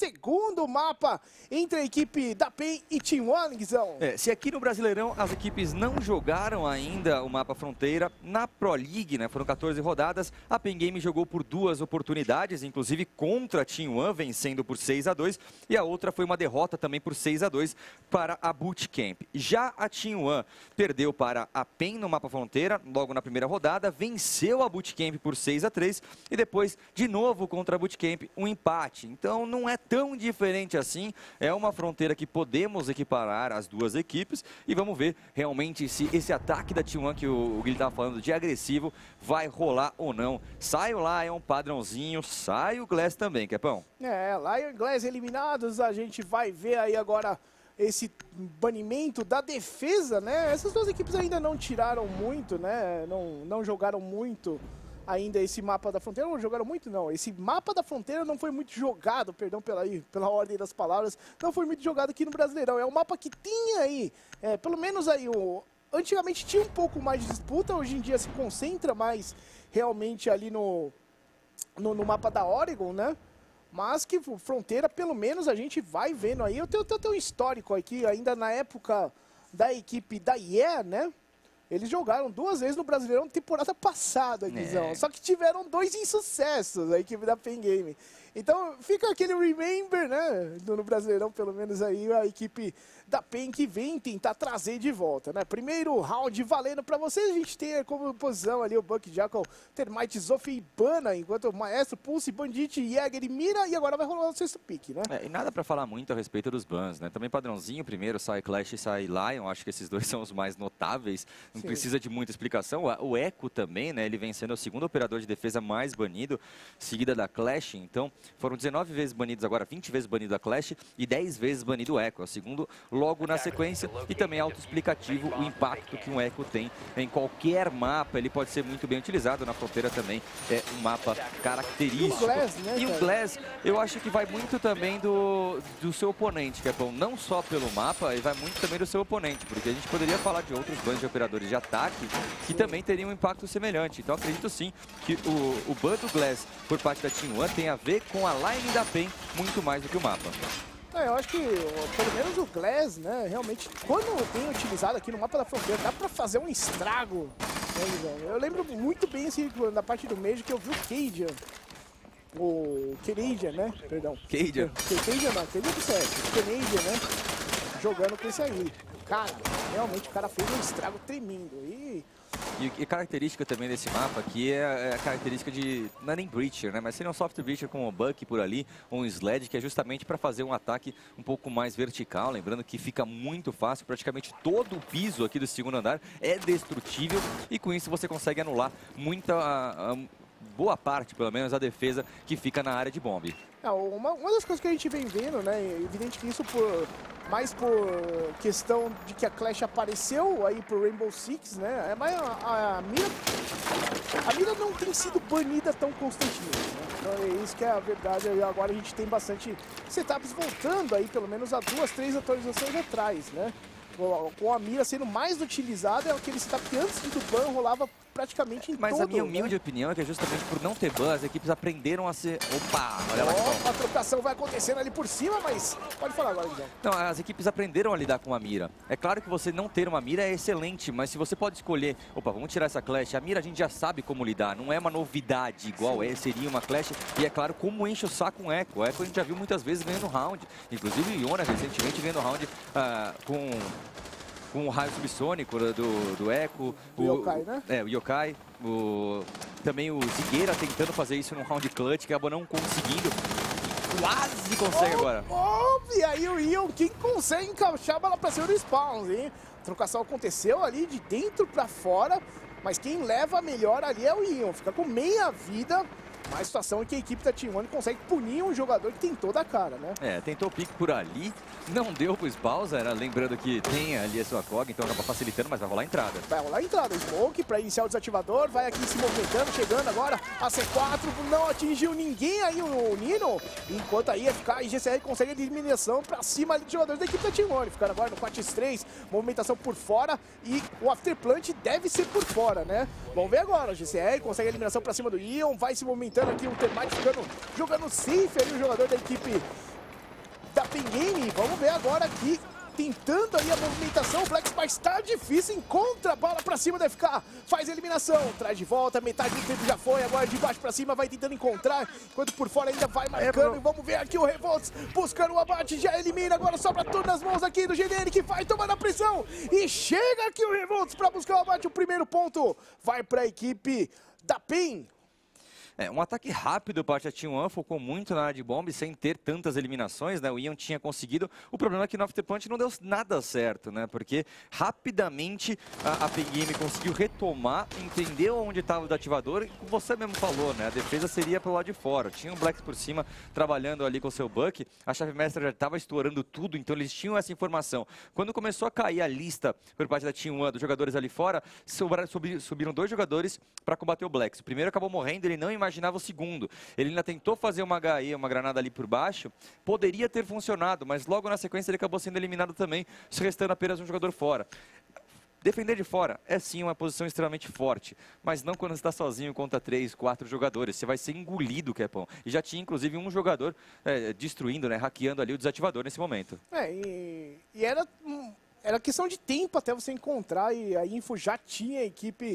segundo mapa entre a equipe da PEN e Team One, Guizão. Se aqui no Brasileirão as equipes não jogaram ainda o mapa Fronteira, na Pro League, né, foram 14 rodadas, a PEN Game jogou por 2 oportunidades, inclusive contra a Team One, vencendo por 6-2, e a outra foi uma derrota também por 6-2 para a Bootcamp. Já a Team One perdeu para a PEN no mapa Fronteira, logo na primeira rodada, venceu a Bootcamp por 6-3 e depois, de novo contra a Bootcamp, um empate. Então não é tão diferente assim, é uma fronteira que podemos equiparar as duas equipes e vamos ver realmente se esse ataque da Team One que o Guilherme estava falando de agressivo vai rolar ou não. Sai o Lion, padrãozinho, sai o Glass também, Kepão. Lion e Glass eliminados, a gente vai ver aí agora esse banimento da defesa, né? Essas duas equipes ainda não tiraram muito, né? Não jogaram muito ainda esse mapa da fronteira. Não jogaram muito, não. Esse mapa da fronteira não foi muito jogado, perdão pela ordem das palavras, não foi muito jogado aqui no Brasileirão. É um mapa que tinha aí, pelo menos aí, antigamente tinha um pouco mais de disputa, hoje em dia se concentra mais realmente ali no mapa da Oregon, né? Mas que fronteira, pelo menos, a gente vai vendo aí. Eu tenho um histórico aqui, ainda na época da equipe da IE, né? Eles jogaram 2 vezes no Brasileirão na temporada passada, Guizão. Só que tiveram 2 insucessos, a equipe da PEN Game. Então fica aquele remember, né? No Brasileirão, pelo menos aí, a equipe da PEN que vem tentar trazer de volta, né? Primeiro round valendo pra vocês. A gente tem como posição ali o Buck Jackal, Termite, Zofi e Bana, enquanto o Maestro, Pulse, Bandit, Jäger e Mira. E agora vai rolar o 6º pick, né? E nada pra falar muito a respeito dos bans, né? Também padrãozinho, primeiro sai Clash e sai Lion. Acho que esses dois são os mais notáveis. Não precisa de muita explicação. O Echo também, né? Ele vem sendo o segundo operador de defesa mais banido, seguida da Clash. Então, foram 19 vezes banidos agora, 20 vezes banido a Clash e 10 vezes banido o Echo. É o segundo logo na sequência e também autoexplicativo o impacto que um Echo tem em qualquer mapa. Ele pode ser muito bem utilizado na fronteira também. É um mapa característico. E o Glass, eu acho que vai muito também do seu oponente, Kepão. Não só pelo mapa, e vai muito também do seu oponente, porque a gente poderia falar de outros bans de operadores de ataque que também teriam um impacto semelhante. Então acredito sim que o ban do Glass por parte da Team One tem a ver com a line da PEN muito mais do que o mapa. Eu acho que, pelo menos o Glass, né, realmente, quando bem utilizado aqui no mapa da fronteira, dá pra fazer um estrago. Né, eu lembro muito bem, assim, na parte do Major, que eu vi o Cajun. O Canadian, né? Perdão. Cajun. Cajun não, Cajun do CS. Canadian, né? Jogando com esse aí. Cara, realmente o cara fez um estrago tremendo. E característica também desse mapa aqui é a característica de, não é nem Breacher, né? Mas seria um soft Breacher com um Buck por ali, um Sled, que é justamente para fazer um ataque um pouco mais vertical. Lembrando que fica muito fácil, praticamente todo o piso aqui do segundo andar é destrutível e com isso você consegue anular boa parte, pelo menos, a defesa que fica na área de bombe. Uma das coisas que a gente vem vendo, né, é evidente que isso mais por questão de que a Clash apareceu aí pro Rainbow Six, né, mas a mira não tem sido banida tão constantemente, né? Então é isso que é a verdade. E agora a gente tem bastante setups voltando aí, pelo menos há 2, 3 atualizações atrás, né? Com a mira sendo mais utilizada, é aquele setup que antes do ban rolava praticamente em Mas todo, a minha humilde opinião é que é justamente por não ter ban, as equipes aprenderam a ser... Opa, olha lá. A trocação vai acontecendo ali por cima, mas pode falar agora, Guilherme. Não, as equipes aprenderam a lidar com a mira. É claro que você não ter uma mira é excelente, mas se você pode escolher, opa, vamos tirar essa Clash, a mira a gente já sabe como lidar, não é uma novidade igual seria uma Clash, e é claro como enche o saco um Echo. O Echo a gente já viu muitas vezes ganhando round, inclusive o Iona recentemente ganhando round com o raio subsônico do Echo. O Yokai, né? O Yokai. Também o Zigueira tentando fazer isso num round clutch, que acabou não conseguindo. Quase consegue agora. E aí o Ion, quem consegue encaixar a bola pra cima do Spawns, hein? A trocação aconteceu ali de dentro pra fora, mas quem leva melhor ali é o Ion. Fica com meia vida. Mas a situação é que a equipe da Team One consegue punir um jogador que tem toda a cara, né? Tentou o pique por ali, não deu pro Spawns, lembrando que tem ali a sua cog, então acaba facilitando, mas vai rolar a entrada. Vai rolar a entrada, Smoke para iniciar o desativador, vai aqui se movimentando, chegando agora a C4, não atingiu ninguém aí o Nino, enquanto a IFK e GCR conseguem a eliminação para cima ali dos jogadores da equipe da Team One, ficando agora no 4x3, movimentação por fora e o Afterplant deve ser por fora, né? Vamos ver agora, o GCR consegue a eliminação para cima do Ion, vai se movimentando aqui o Termite jogando safe ali o jogador da equipe Pen Game. Vamos ver agora aqui, tentando aí a movimentação. O Black, mas tá difícil, encontra a bala pra cima da FK, faz a eliminação, traz de volta, metade do tempo já foi, agora de baixo pra cima vai tentando encontrar, enquanto por fora ainda vai marcando. E vamos ver aqui o Revolts buscando o abate, já elimina, agora sobra tudo nas mãos aqui do GDN, que vai tomar a pressão, e chega aqui o Revolts pra buscar o abate. O primeiro ponto vai pra equipe da PEN. Um ataque rápido parte da T1, focou muito na área de bomba sem ter tantas eliminações, né? O Ian tinha conseguido. O problema é que no Afterpunch não deu nada certo, né? Porque rapidamente a Pen Game conseguiu retomar, entendeu onde estava o ativador e como você mesmo falou, né? A defesa seria pelo lado de fora. Tinha o Black por cima trabalhando ali com o seu Buck. A chave mestra já estava estourando tudo, então eles tinham essa informação. Quando começou a cair a lista por parte da T1 dos jogadores ali fora, subiram 2 jogadores para combater o Black. O primeiro acabou morrendo, ele não imaginava o segundo. Ele ainda tentou fazer uma HE, uma granada ali por baixo. Poderia ter funcionado, mas logo na sequência ele acabou sendo eliminado também, restando apenas um jogador fora. Defender de fora é sim uma posição extremamente forte, mas não quando você está sozinho contra 3, 4 jogadores. Você vai ser engolido, Kepão. E já tinha inclusive um jogador destruindo, né, hackeando ali o desativador nesse momento. E era questão de tempo até você encontrar, e a info já tinha a equipe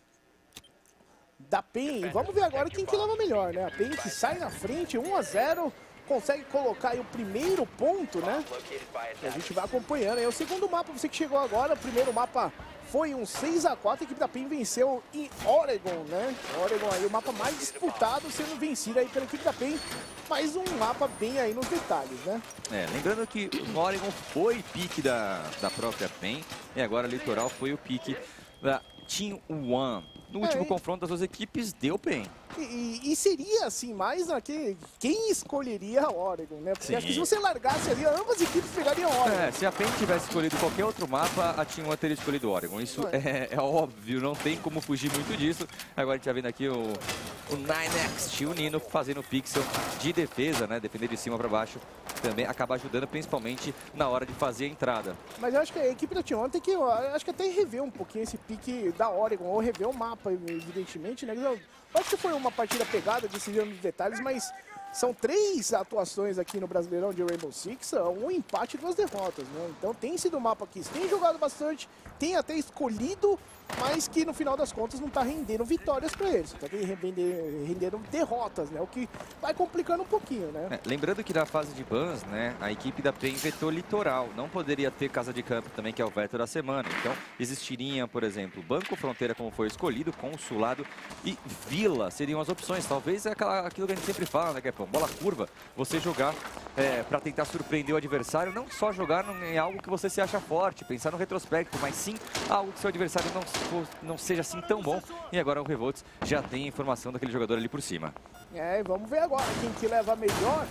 da PEN. Vamos ver agora quem que leva melhor, né? A PEN que sai na frente, 1-0, consegue colocar aí o primeiro ponto, né? E a gente vai acompanhando. É o segundo mapa, você que chegou agora, o primeiro mapa foi um 6-4, a equipe da PEN venceu em Oregon, né? Oregon aí, o mapa mais disputado, sendo vencido aí pela equipe da PEN. Mais um mapa bem aí nos detalhes, né? Lembrando que o Oregon foi pique da própria PEN, e agora o Litoral foi o pique da Team One. No último confronto das duas equipes, deu PEN. E seria assim, mais aqui, quem escolheria a Oregon, né? Porque acho que se você largasse ali, ambas equipes pegariam a Oregon. Se a PEN tivesse escolhido qualquer outro mapa, a Team One teria escolhido Oregon. Isso é óbvio, não tem como fugir muito disso. Agora a gente tá vendo aqui o 9X, o Nino fazendo pixel de defesa, né? Defender de cima para baixo. Também acaba ajudando, principalmente na hora de fazer a entrada. Mas eu acho que a equipe da Team One tem que, acho que até rever um pouquinho esse pique da Oregon, ou rever o mapa, evidentemente, né? Eu acho que foi uma partida pegada, decidindo os detalhes, mas são 3 atuações aqui no Brasileirão de Rainbow Six, um empate e 2 derrotas, né? Então tem sido um mapa que tem jogado bastante, tem até escolhido, mas que no final das contas não está rendendo vitórias para eles, está rendendo derrotas, né? O que vai complicando um pouquinho, né? Lembrando que na fase de bans, né, a equipe da PEN vetou Litoral, não poderia ter Casa de Campo também, que é o veto da semana. Então existiriam, por exemplo, Banco Fronteira, como foi escolhido, Consulado e Vila seriam as opções. Talvez é aquilo que a gente sempre fala, né, Kepão? Bola curva, você jogar para tentar surpreender o adversário, não só jogar em algo que você se acha forte, pensar no retrospecto, mas sim algo que seu adversário não seja assim tão bom. E agora o Revolts já tem a informação daquele jogador ali por cima. Vamos ver agora quem que leva melhor.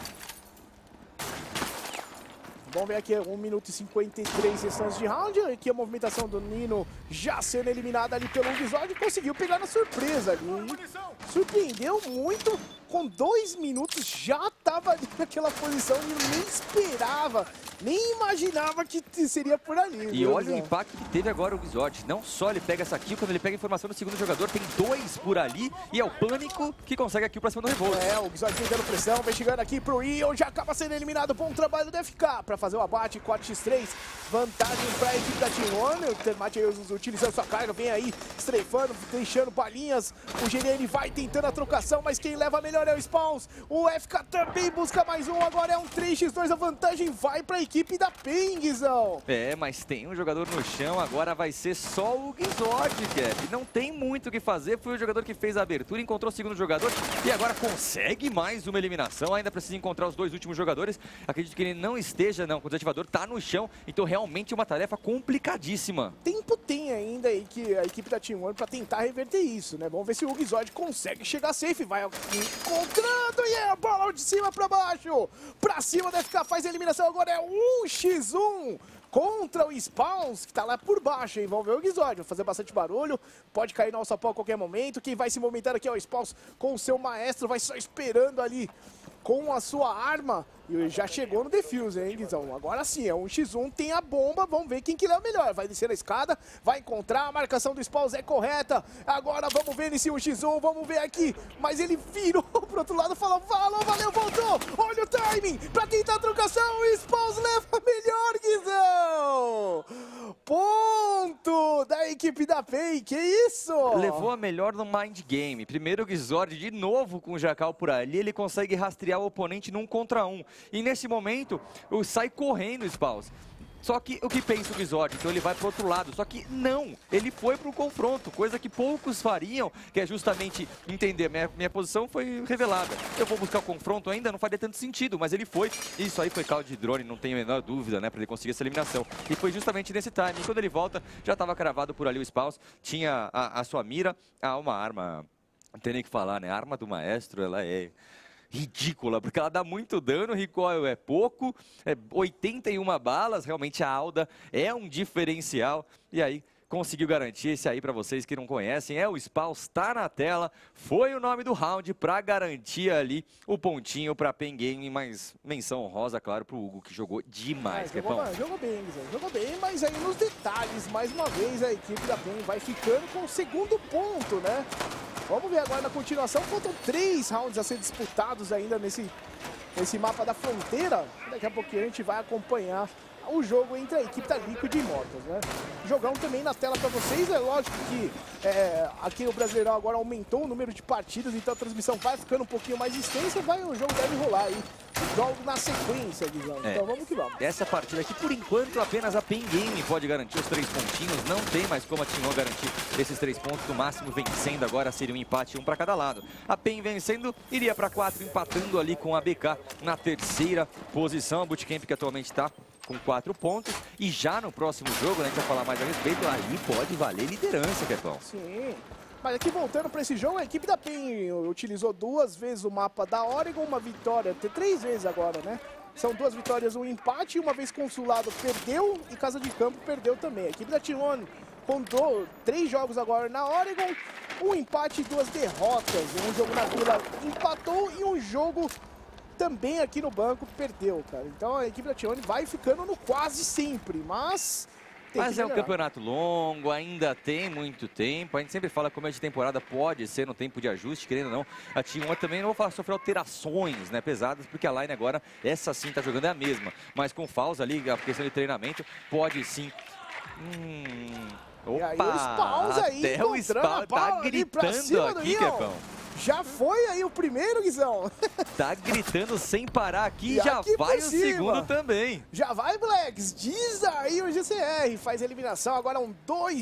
Vamos ver aqui, 1 minuto e 53 restantes de round. Aqui a movimentação do Nino já sendo eliminada ali pelo Ubisoft. Conseguiu pegar na surpresa ali. Surpreendeu muito. Com 2 minutos já estava ali naquela posição e nem esperava, nem imaginava que seria por ali. E olha o impacto que teve agora o Ubisoft. Não só ele pega essa kill, quando ele pega a informação do segundo jogador, tem 2 por ali e é o Pânico que consegue a kill pra cima do Revolt. O Ubisoft vem dando pressão, vem chegando aqui pro Ion, já acaba sendo eliminado. Bom trabalho do FK pra fazer o abate, 4x3, vantagem pra equipe da Team One. O Termite utilizando sua carga, vem aí, strafando, deixando balinhas. O GNN vai tentando a trocação, mas quem leva melhor é o Spawns. O FK também busca mais um, agora é um 3x2, a vantagem vai pra equipe da PEN, Guizão. Mas tem um jogador no chão, agora vai ser só o Guizod, Kev. Não tem muito o que fazer, foi o jogador que fez a abertura, encontrou o segundo jogador e agora consegue mais uma eliminação. Ainda precisa encontrar os 2 últimos jogadores. Acredito que ele não esteja, não, com o desativador tá no chão, então realmente uma tarefa complicadíssima. Tempo tem ainda aí que a equipe da Team One pra tentar reverter isso, né? Vamos ver se o Guizod consegue chegar safe, vai encontrando e a bola de cima pra baixo, pra cima da FK, faz a eliminação, agora é 1x1 contra o Spawns, que tá lá por baixo, hein? Vamos ver o Guizod, vai fazer bastante barulho, pode cair no alçapão a qualquer momento. Quem vai se movimentar aqui é o Spawns com o seu maestro, vai só esperando ali com a sua arma. E já chegou no defuse, hein, Guizão? Agora sim, é um x1, tem a bomba, vamos ver quem que é o melhor. Vai descer a escada, vai encontrar, a marcação do Spalls é correta. Agora vamos ver nesse 1x1, vamos ver aqui. Mas ele virou pro outro lado, falou, valeu, voltou. Olha o timing, pra tentar a trocação, o Spalls leva melhor, Guizão. Ponto da equipe da PEN, que isso? Levou a melhor no Mind Game. Primeiro o Gizord de novo com o Jacal por ali, ele consegue rastrear o oponente num contra um. E nesse momento, sai correndo o Spalls. Só que o que pensa o Gizord? Então ele vai pro outro lado. Só que não, ele foi pro confronto, coisa que poucos fariam, que é justamente entender, minha posição foi revelada. Eu vou buscar o confronto ainda, não faria tanto sentido, mas ele foi. Isso aí foi caldo de drone, não tenho a menor dúvida, né, pra ele conseguir essa eliminação. E foi justamente nesse time. E quando ele volta, já estava cravado por ali o Spalls, tinha a sua mira, uma arma, não tem nem o que falar, né, a arma do maestro, ela é ridícula, porque ela dá muito dano, o recoil é pouco, 81 balas, realmente a Alda é um diferencial, e aí conseguiu garantir esse aí para vocês que não conhecem, é o Spalls, tá na tela, foi o nome do round para garantir ali o pontinho para PEN Game, mas menção honrosa, claro, pro Hugo, que jogou demais, jogou bem, Guizão, jogou bem, mas aí nos detalhes, mais uma vez, a equipe da PEN vai ficando com o segundo ponto, né? Vamos ver agora na continuação, faltam 3 rounds a ser disputados ainda nesse mapa da fronteira. Daqui a pouquinho a gente vai acompanhar o jogo entre a equipe da Liquid e Immortals, né? Jogão também na tela para vocês, é lógico que aqui no Brasileirão agora aumentou o número de partidas, então a transmissão vai ficando um pouquinho mais extensa, o jogo deve rolar aí. Jogo na sequência, Guizão. Então vamos que vamos. Essa partida aqui, por enquanto, apenas a PEN Game pode garantir os 3 pontinhos. Não tem mais como a T1 garantir esses 3 pontos. No máximo, vencendo agora seria um empate, um para cada lado. A PEN vencendo, iria para 4, empatando ali com a BK na terceira posição. A Bootcamp que atualmente está com 4 pontos. E já no próximo jogo, né, a gente vai falar mais a respeito, aí pode valer liderança, Kepão. Sim. Mas aqui voltando para esse jogo, a equipe da PEN utilizou 2 vezes o mapa da Oregon, uma vitória, 3 vezes agora, né? São 2 vitórias, um empate, uma vez Consulado perdeu e Casa de Campo perdeu também. A equipe da T1 contou 3 jogos agora na Oregon, um empate e 2 derrotas. Um jogo na Vila empatou e um jogo também aqui no banco perdeu, cara. Então a equipe da T1 vai ficando no quase sempre, mas é um campeonato longo, ainda tem muito tempo. A gente sempre fala como é de temporada, pode ser no tempo de ajuste, querendo ou não. A T1 também não vai sofrer alterações, né, pesadas, porque a line agora, essa sim, tá jogando é a mesma. Mas com Falls ali, a questão de treinamento, pode sim. Opa! E aí o Spalls aí, até o Spalls tá gritando aqui, Kepão. Já foi aí o primeiro, Guizão. Tá gritando sem parar aqui, já vai o segundo também. Já vai, Blacks. Diz aí o GCR. Faz a eliminação, agora um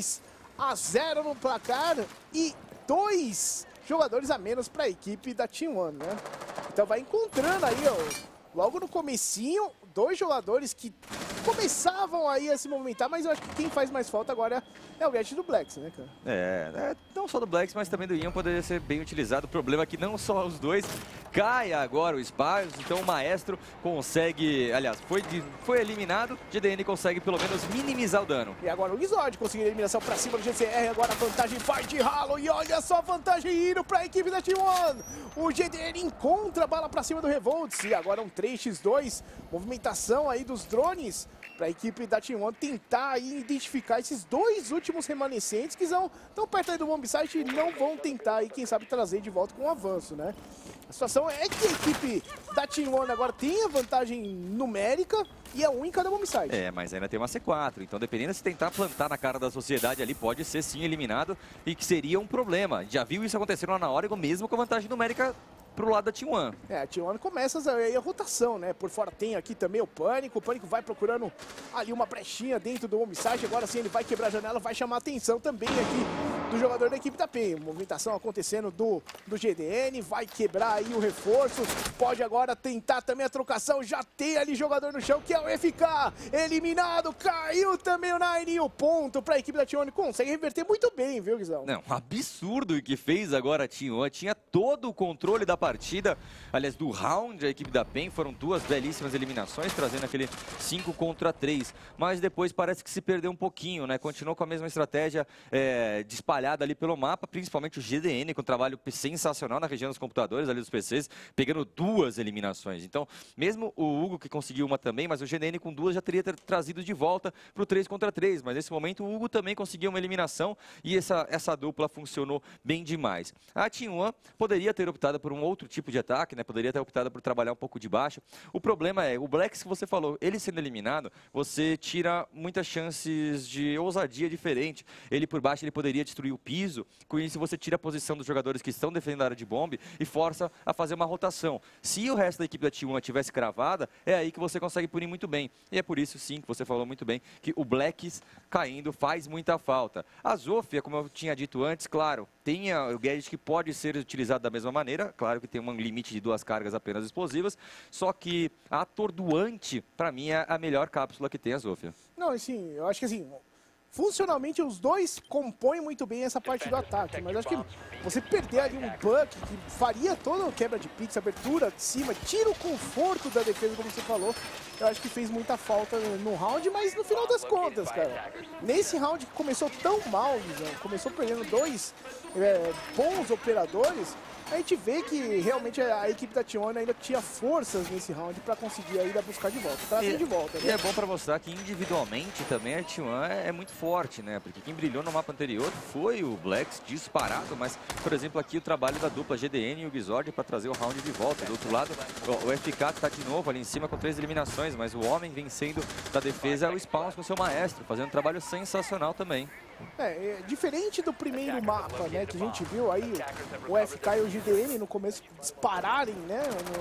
2-0 no placar e 2 jogadores a menos para a equipe da T1, né? Então vai encontrando aí, ó, logo no comecinho, 2 jogadores que começavam aí a se movimentar, mas eu acho que quem faz mais falta agora é o Get do Blacks, né, cara? Não só do Blacks, mas também do Ian poderia ser bem utilizado. O problema é que não só os dois, cai agora o Spalls, então o Maestro consegue, aliás, foi eliminado, GDN consegue pelo menos minimizar o dano. E agora o Gizord conseguiu a eliminação pra cima do GCR, agora a vantagem vai de ralo, e olha só a vantagem indo pra equipe da T1. O GDN encontra a bala pra cima do Revolts, e agora um 3x2, movimentação aí dos drones para a equipe da T1 tentar aí identificar esses 2 últimos remanescentes que estão perto aí do bombsite e não vão tentar aí, quem sabe, trazer de volta com um avanço, né? A situação é que a equipe da T1 agora tem a vantagem numérica e é um em cada bombsite. Mas ainda tem uma C4, então dependendo se tentar plantar na cara da sociedade ali, pode ser sim eliminado e que seria um problema. Já viu isso acontecendo lá na Oregon, mesmo com a vantagem numérica pro lado da T1. A T1 começa a rotação, né? Por fora tem aqui também o Pânico vai procurando ali uma brechinha dentro do bombsite, agora sim ele vai quebrar a janela, vai chamar a atenção também aqui do jogador da equipe da PEN. Movimentação acontecendo do GDN, vai quebrar aí o reforço, pode agora tentar também a trocação, já tem ali jogador no chão que é o FK, eliminado, caiu também o Nine e o ponto pra equipe da T1, consegue reverter muito bem, viu, Guizão? Não, absurdo o que fez agora a T1, tinha todo o controle da partida, aliás, do round, a equipe da PEN foram duas belíssimas eliminações, trazendo aquele 5 contra 3. Mas depois parece que se perdeu um pouquinho, né? Continuou com a mesma estratégia espalhada ali pelo mapa, principalmente o GDN, com um trabalho sensacional na região dos computadores, ali dos PCs, pegando duas eliminações. Então, mesmo o Hugo, que conseguiu uma também, mas o GDN com duas já teria trazido de volta para o 3 contra 3. Mas nesse momento o Hugo também conseguiu uma eliminação e essa dupla funcionou bem demais. A T1 poderia ter optado por um outro tipo de ataque, né? Poderia ter optado por trabalhar um pouco de baixo. O problema é, o Blacks que você falou, ele sendo eliminado, você tira muitas chances de ousadia diferente. Ele por baixo, ele poderia destruir o piso. Com isso você tira a posição dos jogadores que estão defendendo a área de bombe e força a fazer uma rotação. Se o resto da equipe da T1 tivesse cravada, é aí que você consegue punir muito bem. E é por isso, sim, que você falou muito bem, que o Blacks caindo faz muita falta. A Zofia, como eu tinha dito antes, claro, tem o gadget que pode ser utilizado da mesma maneira, claro que tem um limite de 2 cargas apenas explosivas, só que a atordoante, para mim, é a melhor cápsula que tem a Zofia. Não, assim, eu acho que assim, funcionalmente os dois compõem muito bem essa parte do ataque, mas acho que você perder ali um buck que faria toda a quebra de pix, abertura de cima, tira o conforto da defesa, como você falou, eu acho que fez muita falta no round, mas no final das contas, cara, nesse round que começou tão mal, começou perdendo dois bons operadores, a gente vê que realmente a equipe da T1 ainda tinha forças nesse round para conseguir ainda buscar de volta, trazer de volta. Né? E é bom para mostrar que individualmente também a T1 é muito forte, né? Porque quem brilhou no mapa anterior foi o Blacks disparado, mas, por exemplo, aqui o trabalho da dupla GDN e o Gizord para trazer o round de volta. Do outro lado, o FK está de novo ali em cima com 3 eliminações, mas o homem vencendo da defesa é o Spawns com seu maestro, fazendo um trabalho sensacional também. Diferente do primeiro mapa, né, que a gente viu aí o FK e o GDN no começo dispararem, né,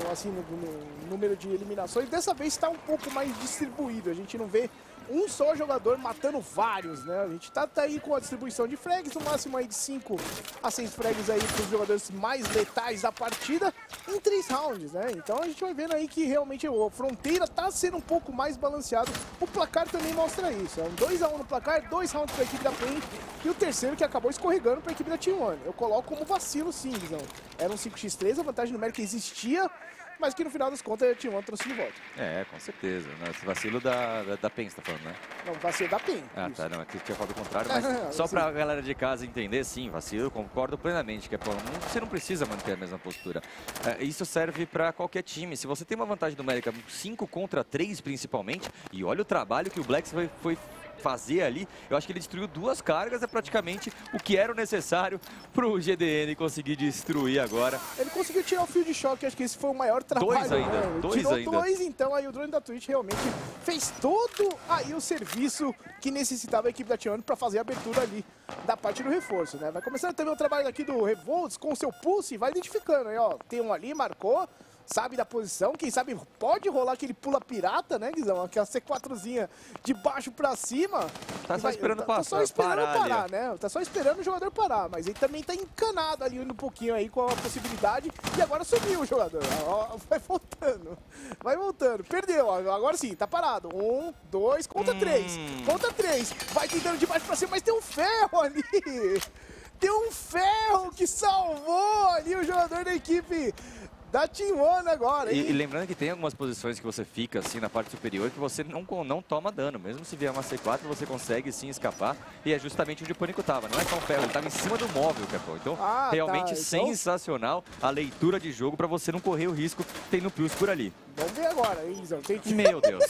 no número de eliminações, dessa vez está um pouco mais distribuído, a gente não vê um só jogador matando vários, né? A gente tá aí com a distribuição de frags, no máximo aí de 5 a 6 frags aí para os jogadores mais letais da partida em 3 rounds, né? Então a gente vai vendo aí que realmente a fronteira tá sendo um pouco mais balanceado. O placar também mostra isso. É um 2-1 no placar, 2 rounds para a equipe da PEN e o terceiro que acabou escorregando para a equipe da T1. Eu coloco como vacilo sim, Guizão. Era um 5x3, a vantagem numérica existia, mas que no final das contas a T1 trouxe de volta. Com certeza. Esse vacilo da PEN, você tá falando, né? Não, vacilo da PEN. Ah, isso. Tá, não, aqui tinha falado o contrário, mas só pra galera de casa entender, sim, vacilo, concordo plenamente, que você não precisa manter a mesma postura. Isso serve pra qualquer time. Se você tem uma vantagem numérica 5 contra 3, principalmente, e olha o trabalho que o Blacks foi fazer ali, eu acho que ele destruiu 2 cargas, é praticamente o que era o necessário pro GDN conseguir destruir agora. Ele conseguiu tirar o fio de choque, acho que esse foi o maior trabalho. 2 ainda, né? 2, então aí o drone da Twitch realmente fez todo aí o serviço que necessitava a equipe da T1 para fazer a abertura ali da parte do reforço, né? Vai começando também o trabalho aqui do Revolts com o seu pulse, vai identificando aí, ó, tem um ali, marcou, sabe da posição, quem sabe pode rolar aquele pula pirata, né, Guizão? Aquela C4zinha de baixo pra cima. Tá só esperando passar. Tá só esperando parar, né? Tá só esperando o jogador parar, mas ele também tá encanado ali um pouquinho aí com a possibilidade e agora sumiu o jogador. Vai voltando, perdeu, agora sim, tá parado. 1, 2, conta 3, conta 3, vai tentando de baixo pra cima, mas tem um ferro ali. Tem um ferro que salvou ali o jogador da equipe da T1 agora, hein? E lembrando que tem algumas posições que você fica assim na parte superior que você não toma dano. Mesmo se vier uma C4, você consegue sim escapar. E é justamente onde o Pânico tava. Não é só um ferro, ele tava em cima do móvel, Capão. Então, realmente sensacional a leitura de jogo pra você não correr o risco tendo plus por ali. Vamos ver agora, hein, Guizão? Meu Deus.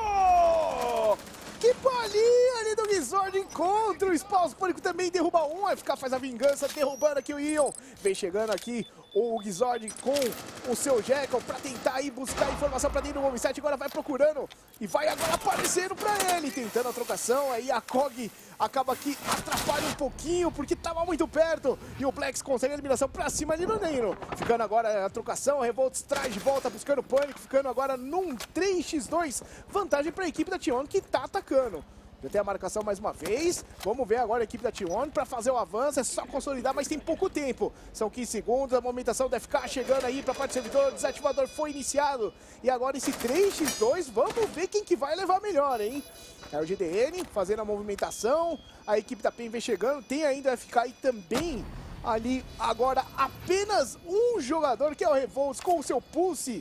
Que bolinha ali do Gizord contra o Spawns. Pânico também derruba um. Vai ficar, faz a vingança, derrubando aqui o Ion. Vem chegando aqui o Gizord com o seu Jekyll pra tentar aí buscar informação pra dentro do Moveset. Agora vai procurando e vai agora aparecendo pra ele. Tentando a trocação. Aí a Kog acaba aqui, atrapalha um pouquinho porque tava muito perto. E o Blacks consegue a eliminação pra cima ali no Neno. Ficando agora a trocação. A Revolts traz de volta, buscando o Pânico. Ficando agora num 3x2. Vantagem pra equipe da T1 que tá atacando. Já tem a marcação mais uma vez. Vamos ver agora a equipe da T1 para fazer o avanço. É só consolidar, mas tem pouco tempo. São 15 segundos. A movimentação deve ficar chegando aí para a parte do servidor. O desativador foi iniciado. E agora esse 3x2. Vamos ver quem que vai levar melhor, hein? É o GDN fazendo a movimentação. A equipe da PEN vem chegando. Tem ainda a ficar aí também Ali, agora, apenas um jogador, que é o Revolts, com o seu Pulse.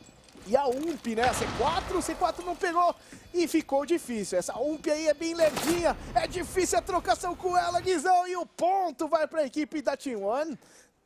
E a Ump, né? A C4 não pegou e ficou difícil. Essa Ump aí é bem levinha, é difícil a trocação com ela, Guizão. E o ponto vai para a equipe da T1.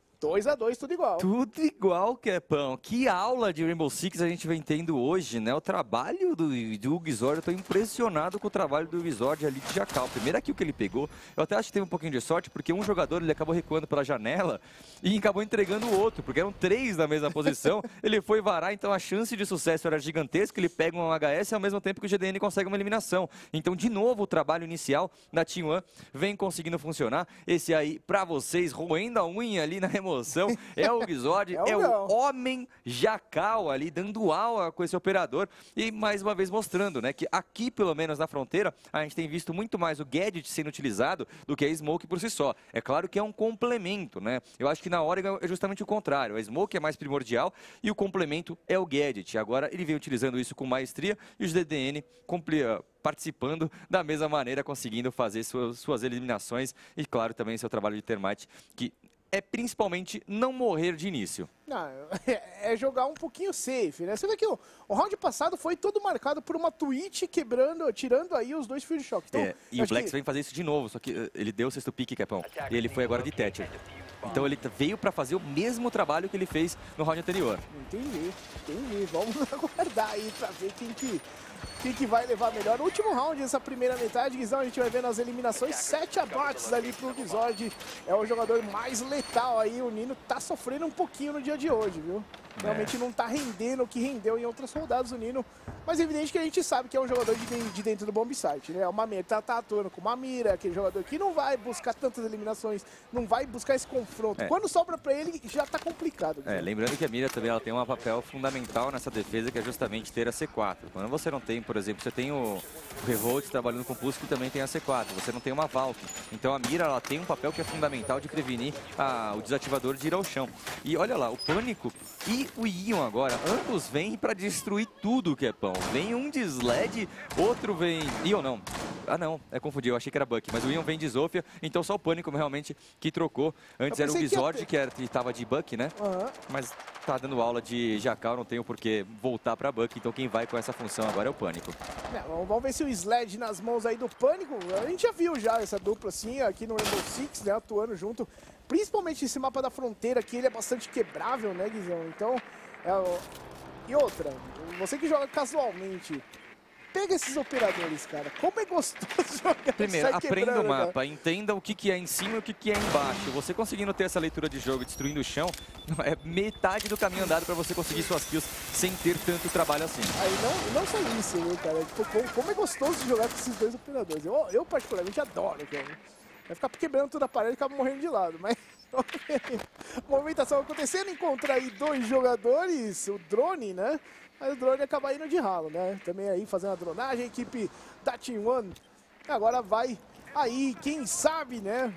2-2, tudo igual. Tudo igual, Kepão. Que aula de Rainbow Six a gente vem tendo hoje, né? O trabalho do Uguizord, eu tô impressionado com o trabalho do Uguizord ali de Jacal. Primeiro kill que ele pegou, eu até acho que teve um pouquinho de sorte, porque um jogador ele acabou recuando pela janela e acabou entregando o outro, porque eram 3 na mesma posição. Ele foi varar, então a chance de sucesso era gigantesca. Ele pega um HS ao mesmo tempo que o GDN consegue uma eliminação. Então, de novo, o trabalho inicial da T1 vem conseguindo funcionar. Esse aí, pra vocês, roendo a unha ali na emoção, é o Uguizord, é o homem Jacal ali, dando aula com esse operador. E mais uma vez mostrando, né, que aqui, pelo menos na fronteira, a gente tem visto muito mais o Gadget sendo utilizado do que a Smoke por si só. É claro que é um complemento, né? Eu acho que na Oregon é justamente o contrário. A Smoke é mais primordial e o complemento é o Gadget. Agora ele vem utilizando isso com maestria e os DDN participando da mesma maneira, conseguindo fazer suas eliminações e, claro, também seu trabalho de termite, que é principalmente não morrer de início. Não, é jogar um pouquinho safe, né? Você vê que o round passado foi todo marcado por uma Twitch quebrando, tirando aí os 2 Field Shock. Então, e o Blex vem fazer isso de novo, só que ele deu o 6º pique, Kepão, e ele foi agora de Thatcher. Então ele veio para fazer o mesmo trabalho que ele fez no round anterior. Entendi. Vamos aguardar aí para ver quem que vai levar melhor. No último round, essa primeira metade, Guizão, a gente vai ver nas eliminações 7 abates ali pro Uguizord. É o jogador mais letal aí. O Nino tá sofrendo um pouquinho no dia de hoje, viu? Realmente não tá rendendo o que rendeu em outras rodadas o Nino. Mas é evidente que a gente sabe que é um jogador de dentro do bomb site, né? O Mamir tá atuando com o Mamir, é aquele jogador que não vai buscar tantas eliminações, não vai buscar esse confronto. Quando sobra pra ele, já tá complicado. Lembrando que a Mira também ela tem um papel fundamental nessa defesa, que é justamente ter a C4. Quando você não tem, por exemplo, você tem o Revolt trabalhando com Pulse, que também tem a C4. Você não tem uma Valk. Então a Mira ela tem um papel que é fundamental de prevenir o desativador de ir ao chão. E olha lá, o Pânico e o Ion agora, ambos vêm para destruir tudo, Kepão. Vem um de Sled, outro vem... Ion não. Ah não, confundi, eu achei que era Buck, mas o Ion vem de Zofia, então só o Pânico realmente que trocou. Antes era o Uguizord, que estava de Buck, né? Mas tá dando aula de Jacal, não tenho por que voltar para Buck, então quem vai com essa função agora é o Pânico. Vamos ver se o Sled nas mãos aí do Pânico, a gente já viu já essa dupla assim, aqui no Rainbow Six, né, atuando junto. Principalmente esse mapa da fronteira aqui, ele é bastante quebrável, né, Guizão? Então, e outra, você que joga casualmente, pega esses operadores, cara. Como é gostoso jogar. Primeiro, aprenda o mapa, cara. Entenda o que é em cima e o que é embaixo. Você conseguindo ter essa leitura de jogo, destruindo o chão, é metade do caminho andado para você conseguir suas kills sem ter tanto trabalho assim. Aí não só isso, né, cara? Tipo, como é gostoso jogar com esses 2 operadores. Eu particularmente adoro, cara. Vai ficar quebrando toda a parede e acaba morrendo de lado, mas... Movimentação acontecendo, encontra aí 2 jogadores, o drone, né? Aí o drone acaba indo de ralo, né? Também aí fazendo a dronagem, a equipe da T1 agora vai aí, quem sabe, né?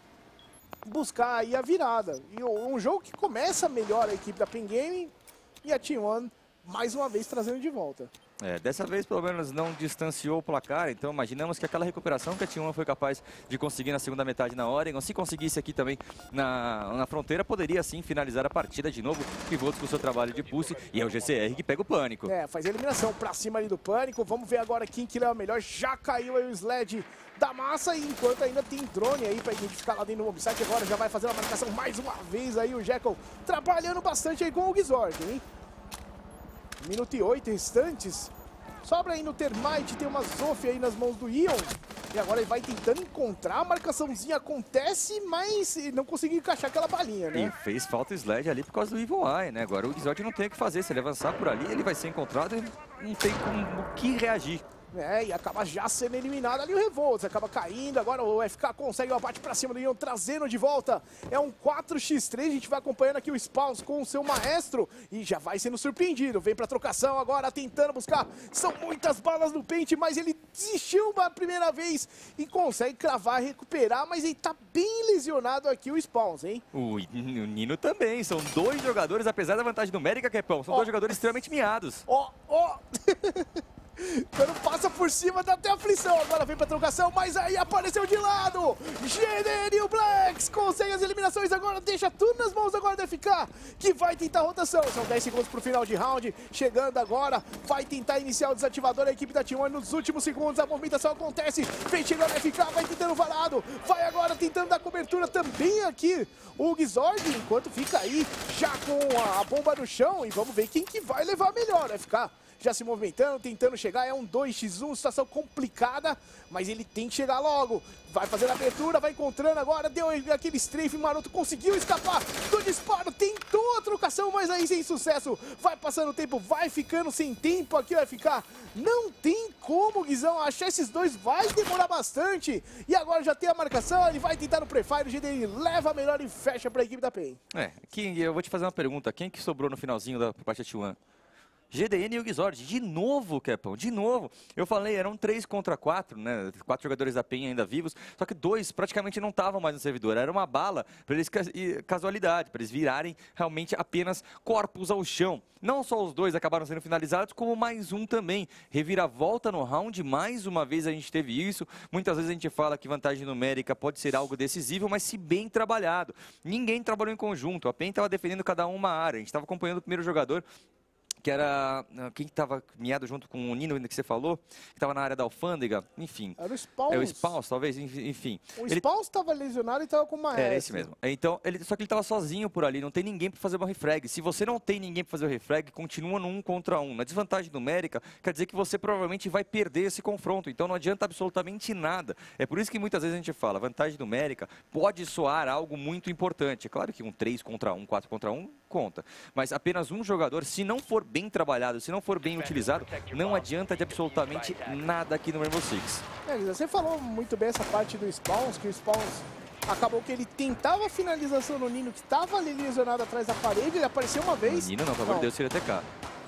Buscar aí a virada. E um jogo que começa melhor a equipe da Pen Gaming e a T1 mais uma vez trazendo de volta. Dessa vez, pelo menos, não distanciou o placar, então imaginamos que aquela recuperação que a T1 foi capaz de conseguir na segunda metade na Oregon, se conseguisse aqui também na fronteira, poderia sim finalizar a partida de novo, pivotos com o seu trabalho de pulse, e é o GCR que pega o Pânico. Faz a eliminação pra cima ali do Pânico, vamos ver agora quem que leva melhor, já caiu aí o Sled da massa, e enquanto ainda tem drone aí pra identificar lá dentro do website, agora já vai fazer a marcação mais uma vez aí, o Jackal trabalhando bastante aí com o Uguizord, hein? Minuto e 8 restantes. Sobra aí no Termite, tem uma Zofia aí nas mãos do Ion. E agora ele vai tentando encontrar, a marcaçãozinha acontece, mas não conseguiu encaixar aquela balinha, né? E fez falta o Sled ali por causa do Evil Eye, né? Agora o Uguizord não tem o que fazer, se ele avançar por ali, ele vai ser encontrado e não tem o que reagir. E acaba já sendo eliminado ali o Revolts, acaba caindo, agora o FK consegue o abate pra cima do Ion, trazendo de volta, é um 4x3, a gente vai acompanhando aqui o Spawns com o seu maestro, e já vai sendo surpreendido, vem pra trocação agora, tentando buscar, são muitas balas no pente, mas ele desistiu uma primeira vez, e consegue cravar, recuperar, mas ele tá bem lesionado aqui o Spawns, hein? O Nino também, são 2 jogadores, apesar da vantagem numérica, Kepão, são 2 jogadores extremamente miados. Quando passa por por cima, dá até aflição. Agora vem pra trocação, mas aí apareceu de lado. GDN e o Blacks conseguem as eliminações agora, deixa tudo nas mãos agora da FK, que vai tentar a rotação. São 10 segundos pro final de round, chegando agora, vai tentar iniciar o desativador. A equipe da T1 nos últimos segundos, a movimentação acontece, vem chegando a FK, vai tentando varado, vai agora tentando dar cobertura também aqui o Gizord, enquanto fica aí já com a bomba no chão, e vamos ver quem que vai levar melhor. A FK já se movimentando, tentando chegar, é um 2x1, situação complicada, mas ele tem que chegar logo. Vai fazendo a abertura, vai encontrando agora, deu aquele strafe maroto, conseguiu escapar do disparo, tentou a trocação, mas aí sem sucesso. Vai passando o tempo, vai ficando sem tempo aqui, vai ficar. Não tem como, Guizão, achar esses dois vai demorar bastante. E agora já tem a marcação, ele vai tentar no Prefire, o GDN leva a melhor e fecha para a equipe da PEN. King, eu vou te fazer uma pergunta, quem que sobrou no finalzinho da parte da T1? GDN e o Gizord, de novo, Capão, de novo. Eu falei, eram 3 contra 4, né? 4 jogadores da PEN ainda vivos, só que 2 praticamente não estavam mais no servidor. Era uma bala para eles, casualidade, para eles virarem realmente apenas corpos ao chão. Não só os 2 acabaram sendo finalizados, como mais um também. Reviravolta no round, mais uma vez a gente teve isso. Muitas vezes a gente fala que vantagem numérica pode ser algo decisivo, mas se bem trabalhado. Ninguém trabalhou em conjunto, a PEN estava defendendo cada uma área. A gente estava acompanhando o primeiro jogador, que era quem estava miado junto com o Nino, que você falou, que estava na área da alfândega, enfim. Era o Spawns. É o Spawns, talvez, enfim. O Spawns estava lesionado e estava com uma Era esse mesmo. Então, só que ele estava sozinho por ali, não tem ninguém para fazer uma refrag. Se você não tem ninguém para fazer o refrag, continua no 1 contra 1. Na desvantagem numérica, quer dizer que você provavelmente vai perder esse confronto. Então, não adianta absolutamente nada. É por isso que muitas vezes a gente fala, vantagem numérica pode soar algo muito importante. É claro que um 3 contra 1, 4 contra 1, conta. Mas apenas um jogador, se não for bem trabalhado, se não for bem utilizado, não adianta de absolutamente nada aqui no Rainbow Six. Você falou muito bem essa parte do Spawns, que o Spawns acabou que ele tentava a finalização no Nino, que estava ali lesionado atrás da parede, ele apareceu uma vez. O Nino não, pelo amor de Deus, seria TK.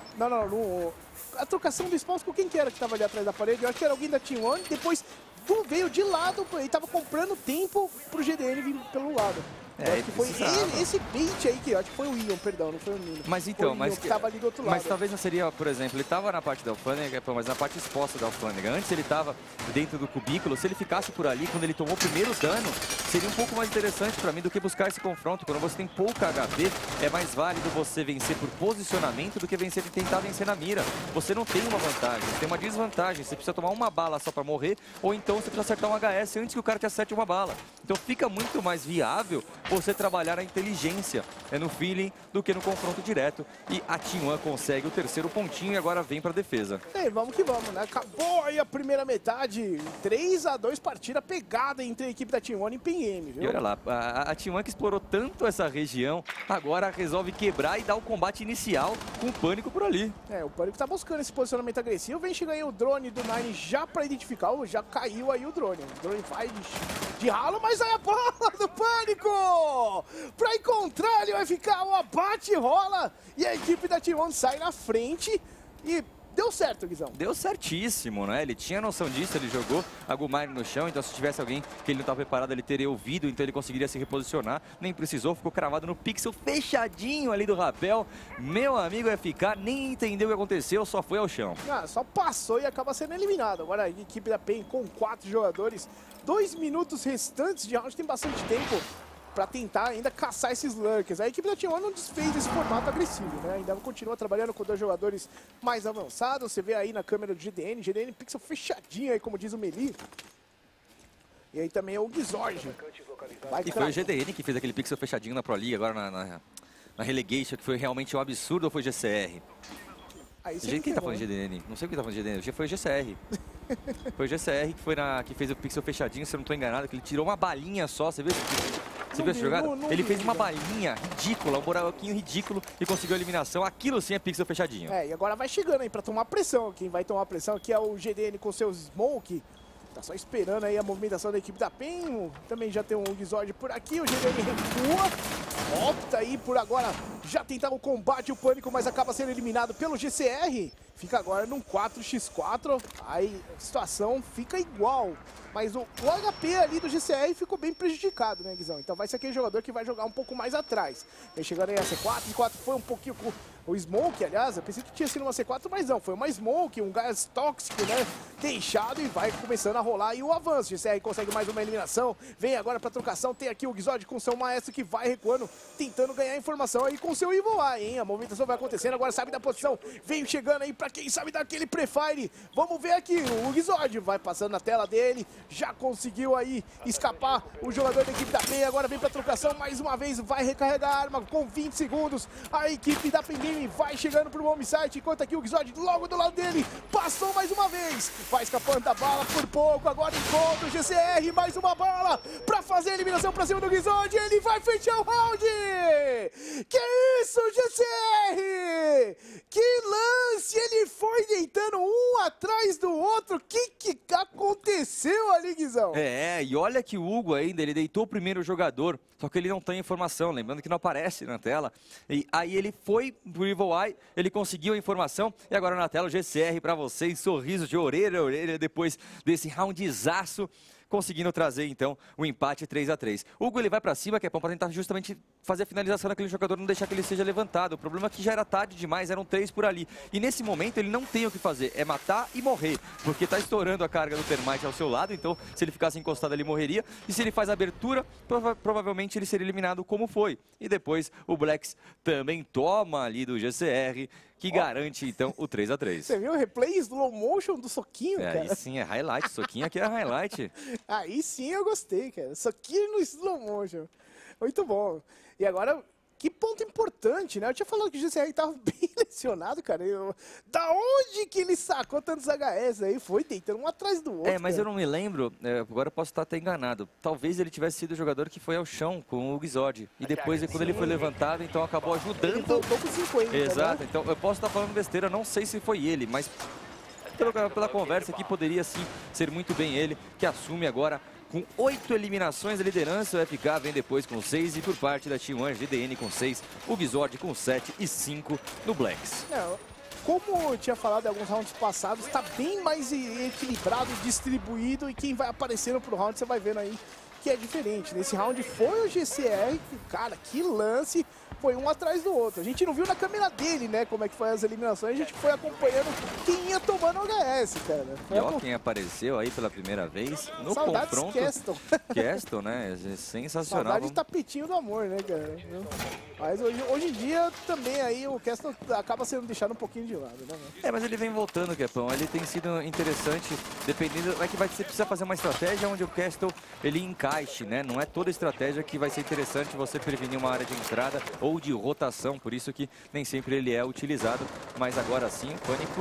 Não. A trocação do Spawns com quem que era que estava ali atrás da parede? Eu acho que era alguém da T1, depois veio de lado, ele estava comprando tempo pro GDN vir pelo lado. Acho que foi esse bait aí, que acho que foi o Ion, perdão, não foi o Nino. Mas então, que tava ali do outro lado. Mas talvez não seria, por exemplo, ele estava na parte da alfândega, mas na parte exposta da alfândega. Antes ele estava dentro do cubículo, se ele ficasse por ali, quando ele tomou o primeiro dano, seria um pouco mais interessante para mim do que buscar esse confronto. Quando você tem pouca HP, é mais válido você vencer por posicionamento do que tentar vencer na mira. Você não tem uma vantagem, você tem uma desvantagem. Você precisa tomar uma bala só para morrer, ou então você precisa acertar um HS antes que o cara te acerte uma bala. Então fica muito mais viável você trabalhar a inteligência no feeling do que no confronto direto. E a T1 consegue o terceiro pontinho e agora vem para a defesa. Vamos que vamos, né? Acabou aí a primeira metade, 3-2 partida pegada entre a equipe da T1 e PEN, viu? E olha lá, a T1 que explorou tanto essa região, agora resolve quebrar e dar o combate inicial com o Pânico por ali. O Pânico tá buscando esse posicionamento agressivo, vem chegando aí o drone do Nine já para identificar, já caiu aí o drone. O drone vai de ralo, mas aí a bola do Pânico! Pra encontrar, ele vai ficar, o abate rola e a equipe da T1 sai na frente e deu certo, Guizão. Deu certíssimo, né? Ele tinha noção disso, ele jogou a Gumari no chão, então se tivesse alguém que ele não estava preparado, ele teria ouvido, então ele conseguiria se reposicionar. Nem precisou, ficou cravado no pixel fechadinho ali do rapel. Meu amigo FK nem entendeu o que aconteceu, só foi ao chão. Só passou e acaba sendo eliminado. Agora a equipe da PEN com 4 jogadores, 2 minutos restantes de round, tem bastante tempo para tentar ainda caçar esses lurkers. A equipe da T1 não desfez esse formato agressivo, né? Ainda continua trabalhando com 2 jogadores mais avançados. Você vê aí na câmera do GDN pixel fechadinho aí, como diz o Meli. E aí também é o Gizord. E foi o GDN que fez aquele pixel fechadinho na Pro League, agora na Relegation, que foi realmente um absurdo, ou foi GCR? Quem tá falando de GDN? Não sei o que tá falando de GDN, foi o GCR. Foi o GCR que fez o pixel fechadinho, se eu não tô enganado, que ele tirou uma balinha só, você viu? Você viu essa jogada? Ele fez uma balinha ridícula, um buraquinho ridículo e conseguiu a eliminação. Aquilo sim é pixel fechadinho. E agora vai chegando aí pra tomar pressão. Quem vai tomar pressão aqui é o GDN com seus Smoke. Tá só esperando aí a movimentação da equipe da PEN. Também já tem um Gizord por aqui. O GDN recua. Opta aí por agora já tentar o combate, o Pânico, mas acaba sendo eliminado pelo GCR. Fica agora num 4x4. Aí a situação fica igual. Mas o HP ali do GCR ficou bem prejudicado, né, Guizão? Então vai ser aquele jogador que vai jogar um pouco mais atrás. Vem chegando aí a C4. C4 foi um pouquinho o Smoke, aliás, eu pensei que tinha sido uma C4, mas não, foi uma Smoke, um gás tóxico, né, deixado e vai começando a rolar aí o avanço. GCR consegue mais uma eliminação, vem agora pra trocação, tem aqui o Gizod com seu maestro que vai recuando, tentando ganhar informação aí com seu Evil Eye, hein, a movimentação vai acontecendo, agora sabe da posição, veio chegando aí pra quem sabe daquele prefire, vamos ver aqui, o Gizod vai passando na tela dele, já conseguiu aí escapar o jogador da equipe da PEN, agora vem pra trocação, mais uma vez vai recarregar a arma com 20 segundos, a equipe da PEN Game vai chegando pro home site, enquanto aqui o Gizod logo do lado dele, passou mais uma vez, vai escapando da bala por pouco, agora encontra o GCR, mais uma bala pra fazer a eliminação pra cima do Gizod, ele vai fechar o round! Que isso, GCR! Que lance! Ele foi deitando um atrás do outro, o que aconteceu ali, Guizão? E olha que o Hugo ainda, ele deitou o primeiro jogador, só que ele não tem informação, lembrando que não aparece na tela. E aí ele foi pro Evil Eye, ele conseguiu a informação, e agora na tela o GCR pra vocês, sorriso de orelha a orelha depois desse roundzaço, conseguindo trazer então o empate 3-3. O Hugo ele vai pra cima, que é bom pra tentar justamente fazer a finalização daquele jogador, não deixar que ele seja levantado. O problema é que já era tarde demais, eram 3 por ali. E nesse momento ele não tem o que fazer, é matar e morrer, porque tá estourando a carga do Termite ao seu lado, então se ele ficasse encostado ele morreria. E se ele faz a abertura, provavelmente ele seria eliminado como foi. E depois o Blacks também toma ali do GCR, que garante então o 3-3. Você viu o replay slow motion do soquinho, cara? Aí sim, é highlight, soquinho aqui é highlight. Aí sim eu gostei, cara. Soquinho no slow motion. Muito bom. E agora, que ponto importante, né? Eu tinha falado que o GCR tava bem lesionado, cara. Da onde que ele sacou tantos HS aí? Foi deitando um atrás do outro. Mas cara. eu não me lembro, agora eu posso estar até enganado. Talvez ele tivesse sido o jogador que foi ao chão com o Gizod. E depois, quando ele foi levantado, então acabou ajudando. Ele voltou com 50. Exato, né? então eu posso estar falando besteira, não sei se foi ele, mas pela conversa aqui poderia sim ser muito bem ele, que assume agora com 8 eliminações a liderança. O FK vem depois com 6 e por parte da Team One, GDN com 6, o Gizod com 7 e 5 no Blacks. Como eu tinha falado em alguns rounds passados, está bem mais equilibrado, distribuído, e quem vai aparecendo pro round você vai vendo aí que é diferente. Nesse round foi o GCR, cara, que lance, foi um atrás do outro. A gente não viu na câmera dele, né, como é que foi as eliminações, a gente foi acompanhando quem ia tomando o HS, cara. E ó quem apareceu aí pela primeira vez no Saudades confronto. Castle, né, sensacional. Saudade de tapetinho do amor, né, cara. Mas hoje em dia também aí o Castle acaba sendo deixado um pouquinho de lado, né? Mas ele vem voltando, Kepão. Ele tem sido interessante, dependendo... É que você precisa fazer uma estratégia onde o Castle ele encaixe, né? Não é toda estratégia que vai ser interessante você prevenir uma área de entrada ou de rotação, por isso que nem sempre ele é utilizado. Mas agora sim, o Pânico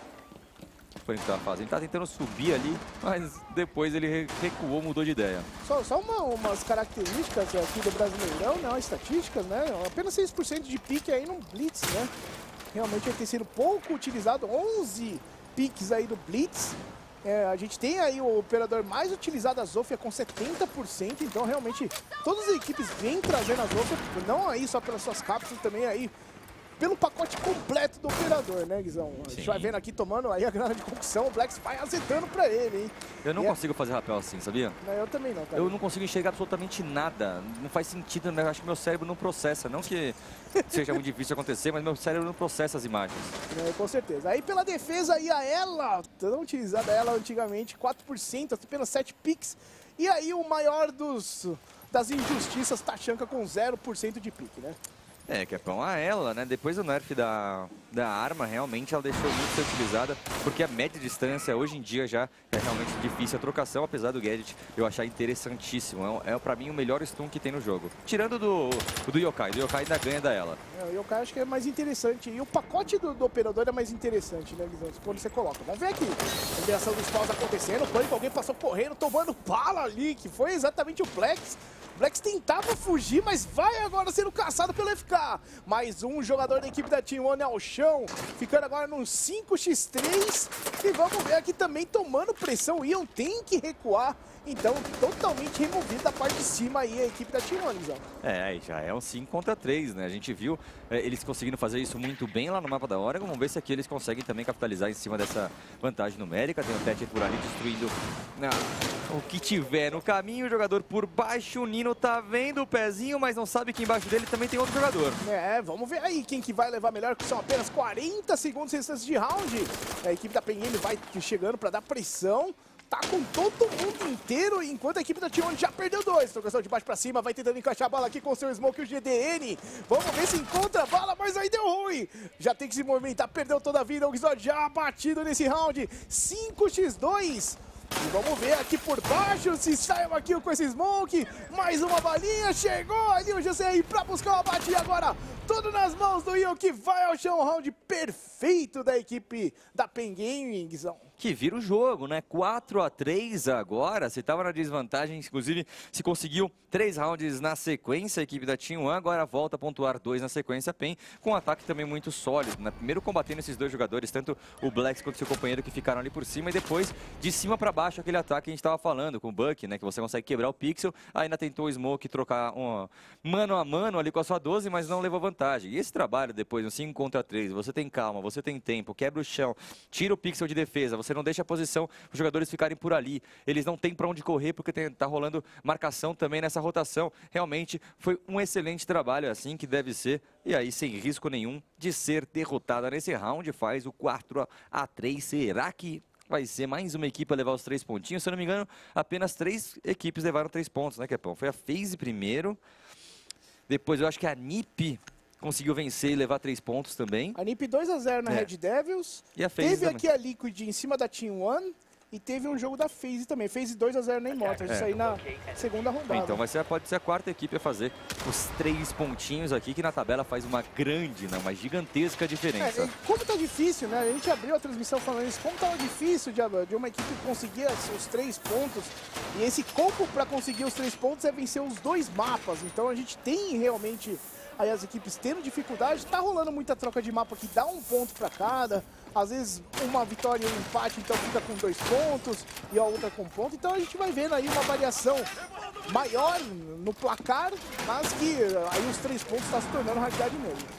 tá fazendo. Ele tá tentando subir ali, mas depois ele recuou, mudou de ideia. Só umas características aqui do Brasileirão, né? Estatísticas, né? Apenas 6% de pique aí no Blitz, né? Realmente ele tem sido pouco utilizado, 11 piques aí do Blitz. A gente tem aí o operador mais utilizado, a Zofia, com 70%, então realmente todas as equipes vêm trazendo a Zofia, não aí só pelas suas cápsulas, também aí pelo pacote completo do operador, né, Guizão? A gente vai vendo aqui, tomando aí a grana de concussão, o Blacks vai azedando pra ele, hein? Eu não consigo fazer rapel assim, sabia? Não, eu também não, cara. Eu não consigo enxergar absolutamente nada, não faz sentido, né? Acho que meu cérebro não processa, não que seja muito difícil acontecer, mas meu cérebro não processa as imagens. Com certeza. Aí pela defesa, aí a ela, tão utilizada ela antigamente, 4%, apenas 7 picks. E aí o maior das injustiças, Tachanka com 0% de pique, né? Kepão, ela, né, depois do nerf da arma, realmente ela deixou muito ser utilizada, porque a média distância hoje em dia já é realmente difícil a trocação, apesar do Gadget eu achar interessantíssimo, é pra mim o melhor stun que tem no jogo. Tirando do Yokai, ainda ganha da ela. O Yokai acho que é mais interessante, e o pacote do operador é mais interessante, né, Guizão, quando você coloca. Vamos ver aqui, a liberação dos paus acontecendo, o Pânico, alguém passou correndo, tomando bala ali, que foi exatamente o Blacks. O Blacks tentava fugir, mas vai agora sendo caçado pelo FK. Mais um jogador da equipe da Team One ao chão, ficando agora num 5x3. E vamos ver aqui também tomando pressão. O Ian tem que recuar Então, totalmente removida da parte de cima aí a equipe da Team One, já é um 5 contra 3, né? A gente viu eles conseguindo fazer isso muito bem lá no mapa da Oregon. Vamos ver se aqui eles conseguem também capitalizar em cima dessa vantagem numérica. Tem o Thatcher por ali destruindo o que tiver no caminho. O jogador por baixo, o Nino tá vendo o pezinho, mas não sabe que embaixo dele também tem outro jogador. Vamos ver aí quem que vai levar melhor, que são apenas 40 segundos restantes de round. A equipe da PEN Game vai chegando para dar pressão. Tá com todo mundo inteiro, enquanto a equipe da Team One já perdeu 2. Trocação de baixo pra cima, vai tentando encaixar a bala aqui com o seu Smoke e o GDN. Vamos ver se encontra a bala, mas aí deu ruim. Já tem que se movimentar, perdeu toda a vida. O Xod já batido nesse round. 5x2. E vamos ver aqui por baixo se sai uma kill com esse Smoke. Mais uma balinha, chegou ali o GCR pra buscar o abate. E agora tudo nas mãos do Io, que vai ao chão. Round perfeito da equipe da PEN Gaming, Guizão. Que vira o jogo, né? 4x3 agora. Você estava na desvantagem, inclusive se conseguiu 3 rounds na sequência. A equipe da Team One agora volta a pontuar 2 na sequência. PEN com um ataque também muito sólido, né? Primeiro combatendo esses dois jogadores, tanto o Blacks quanto o seu companheiro, que ficaram ali por cima. E depois de cima para baixo, aquele ataque que a gente estava falando com o Buck, né? Que você consegue quebrar o pixel. Ainda tentou o Smoke trocar mano a mano ali com a sua 12, mas não levou vantagem. E esse trabalho depois, no 5 contra 3, você tem calma, você tem tempo, quebra o chão, tira o pixel de defesa, você não deixa a posição os jogadores ficarem por ali. Eles não têm para onde correr porque tá rolando marcação também nessa rotação. Realmente foi um excelente trabalho, assim que deve ser. E aí, sem risco nenhum de ser derrotada nesse round, faz o 4x3. Será que vai ser mais uma equipe a levar os 3 pontinhos? Se eu não me engano, apenas 3 equipes levaram 3 pontos, né, Kepão? Foi a FaZe primeiro. Depois eu acho que a NiP conseguiu vencer e levar 3 pontos também. A NiP 2x0 na Red Devils. E a FaZe teve também. aqui a Liquid em cima da Team One. E teve um jogo da FaZe também. FaZe 2x0 na Immortals. Isso aí na segunda rodada. Então pode ser a quarta equipe a fazer os 3 pontinhos aqui, que na tabela faz uma grande, uma gigantesca diferença. Como tá difícil, né? A gente abriu a transmissão falando isso. Como tava difícil de uma equipe conseguir os 3 pontos. E esse combo para conseguir os 3 pontos é vencer os 2 mapas. Então a gente tem realmente aí as equipes tendo dificuldade. Tá rolando muita troca de mapa que dá um ponto para cada. Às vezes uma vitória e um empate, então fica com 2 pontos e a outra com ponto. Então a gente vai vendo aí uma variação maior no placar, mas que aí os 3 pontos está se tornando realidade mesmo.